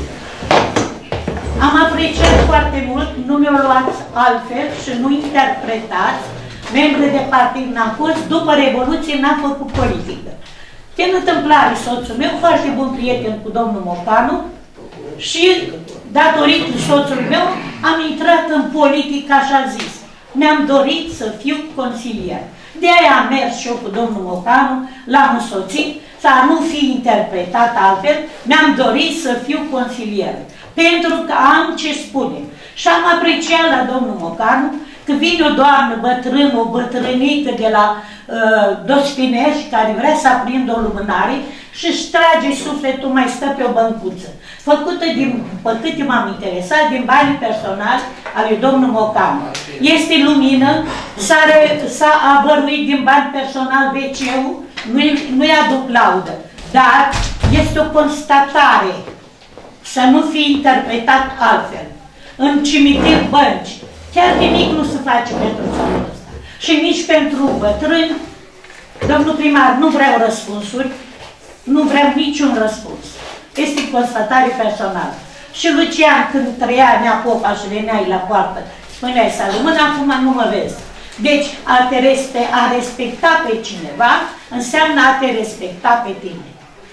Speaker 13: Am apreciat foarte mult, nu mi-o luați altfel și nu interpretați, membru de partid n-am fost, după Revoluție n-am făcut politică. Din întâmplare, soțul meu, foarte bun prieten cu domnul Mocanu și, datorită soțului meu, am intrat în politică, așa zis. Mi-am dorit să fiu consilier. De aia am mers și eu cu domnul Mocanu, l-am însoțit, să nu fi interpretat altfel, mi-am dorit să fiu consilier. Pentru că am ce spune. Și am apreciat la domnul Mocanu că vine o doamnă bătrână, o bătrânică de la Dospinești, care vrea să aprindă o lumânare și își trage sufletul, mai stă pe o băncuță. Făcută, pe câte m-am interesat, din banii personali ale domnului Mocanu. Este lumină, s-a avăruit din bani personal WC-ul, nu-i aduc laudă, dar este o constatare să nu fie interpretat altfel. În cimitir bănci, chiar nimic nu se face pentru țarul ăsta. Și nici pentru bătrâni, domnul primar, nu vreau răspunsuri, nu vreau niciun răspuns. Este constatare personală. Și Lucian, când trăia Nea Popa și veneai la poartă, spuneai să rămână, acum nu mă vezi. Deci, a respecta pe cineva înseamnă a te respecta pe tine.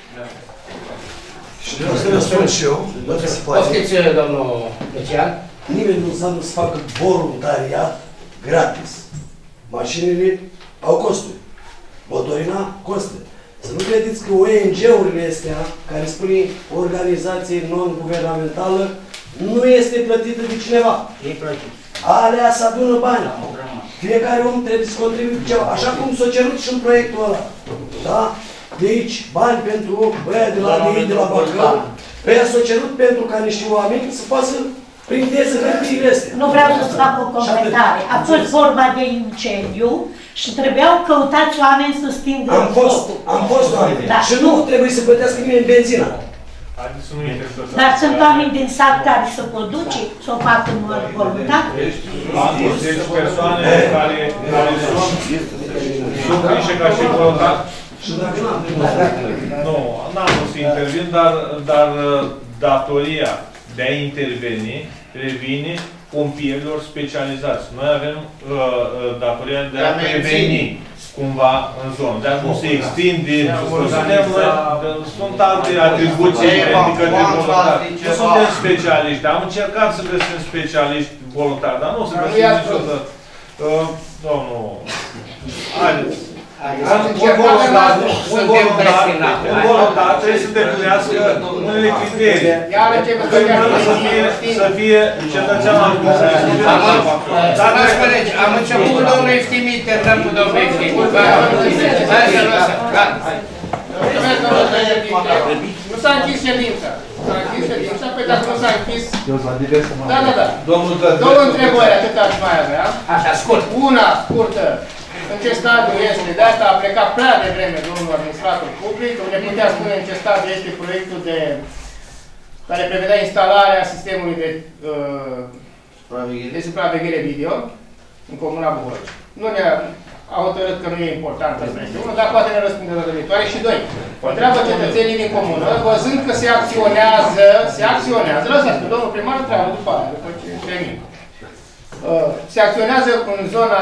Speaker 8: Și vreau să răspund și eu, dacă se poate.
Speaker 3: Poftiți, domnul Lucian.
Speaker 8: Nimeni nu înseamnă să facă voluntariat gratis. Mașinile au costuri. Motorina costă. Să nu credeți că ONG-urile astea, care spune organizație non-guvernamentală, nu este plătită de cineva.
Speaker 12: E plătit.
Speaker 8: Alea să adună bani. Fiecare om trebuie să contribuie ceva. Așa cum s-a cerut și în proiectul ăla. Da? De aici, bani pentru băia de la de la Bacău. Pe aia s-a cerut pentru ca niște oameni să poată să prindeze hârtiile astea.
Speaker 13: Nu vreau să-ți fac o completare. A fost vorba de incendiu și trebuiau căutați oameni să stingă focul.
Speaker 8: Am fost oameni.
Speaker 13: Da.
Speaker 8: Și nu trebuie să plătească nimeni benzina.
Speaker 13: Dar sunt oameni din sat care se pot duce, să o facă în mod voluntar?
Speaker 1: Deci persoane care sunt prinse ca și voluntar. Nu, n-am vrut să intervin, dar datoria de a interveni revine pompierilor specializați. Noi avem datoria de a preveni cumva în zonă. Dar nu se extinde, sunt alte atribuții de către voluntari. Nu suntem specialiști. Am încercat să găsim specialiști voluntari, dar nu o să găsim niciodată. Domnul, haideți. Un voluntar trebuie să definească unele criterii. Să fie cetățean al comunității.
Speaker 3: Stimați colegi, am început cu domnul Eftimi, terminăm cu domnul Eftimi.
Speaker 4: Nu s-a închis ședința. S-a închis ședința, pe dacă nu s-a închis... Da. Două întrebări, atât aș mai avea.
Speaker 3: Așa, scurt.
Speaker 4: Una scurtă. În ce stadiu este? De asta a plecat prea devreme domnul administrator public. Ne putea spune în ce stadiu este proiectul care prevedea instalarea sistemului de supraveghere video în Comuna Buhoroci. Nu ne-a hotărât că nu e important asta este unul, dar poate ne răspunde la viitoare. Și doi, întreabă cetățenii din comună, văzând că se acționează, lăsați că domnul primar întreabă după aia, după ce termin. Se acționează în zona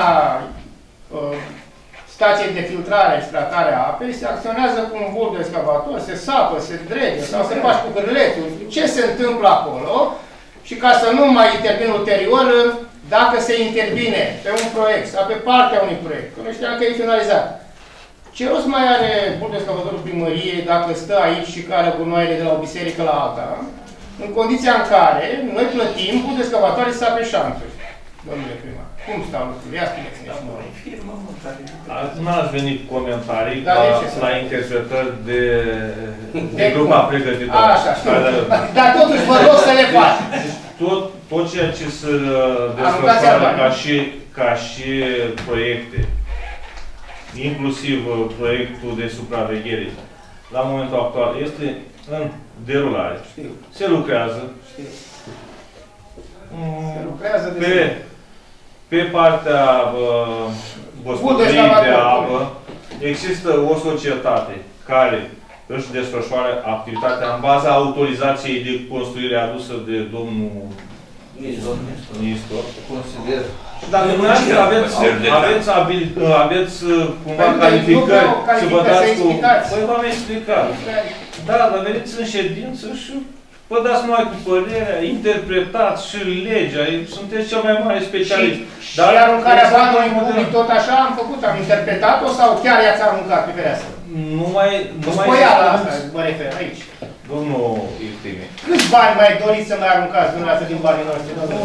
Speaker 4: stației de filtrare și tratare a apei, se acționează cu un bul de excavator, se sapă, se drege sau se faci cu gârletul. Ce se întâmplă acolo? Și ca să nu mai intervin ulterior, dacă se intervine pe un proiect sau pe partea unui proiect, că nu știam că e finalizat, ce rost mai are bul de excavatorul primăriei dacă stă aici și care gunoaiele de la o biserică la alta, în condiția în care noi plătim bul de excavatoare să ape șanturi, domnule primar? Cum stau lucrurile? Ia spuneți-ne și noi.
Speaker 1: Nu ați venit cu comentarii la interpretări de grupa pregătitoare.
Speaker 4: Așa, știu. Dar totuși vă rog să le faci.
Speaker 1: Tot ceea ce se desfășoară ca și proiecte, inclusiv proiectul de supraveghere, la momentul actual este în derulare. Se lucrează.
Speaker 4: Se lucrează
Speaker 1: pe partea gospodăriei de apă există o societate care își desfășoară activitatea în baza autorizației de construire adusă de domnul Nistor.
Speaker 5: Consilier.
Speaker 1: Dar dumneavoastră aveți cumva calificări să vă dați cu... Păi v-am explicat. Da, dar veniți în ședință și vă dați numai cu părerea, interpretați și legea, sunteți cel mai mare specialist.
Speaker 4: Și aruncarea banului public tot așa am făcut, am interpretat-o sau chiar i-ați aruncat pe fereastră?
Speaker 1: Numai...
Speaker 4: Spoiala asta mă refer aici.
Speaker 1: Domnul Eftimi.
Speaker 4: Câți bani mai doriți să mai aruncați dumneavoastră din banii noștri, domnule?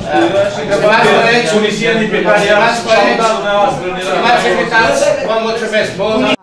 Speaker 1: Polisienii pe care i-ați dat dumneavoastră.
Speaker 3: Vă mulțumesc!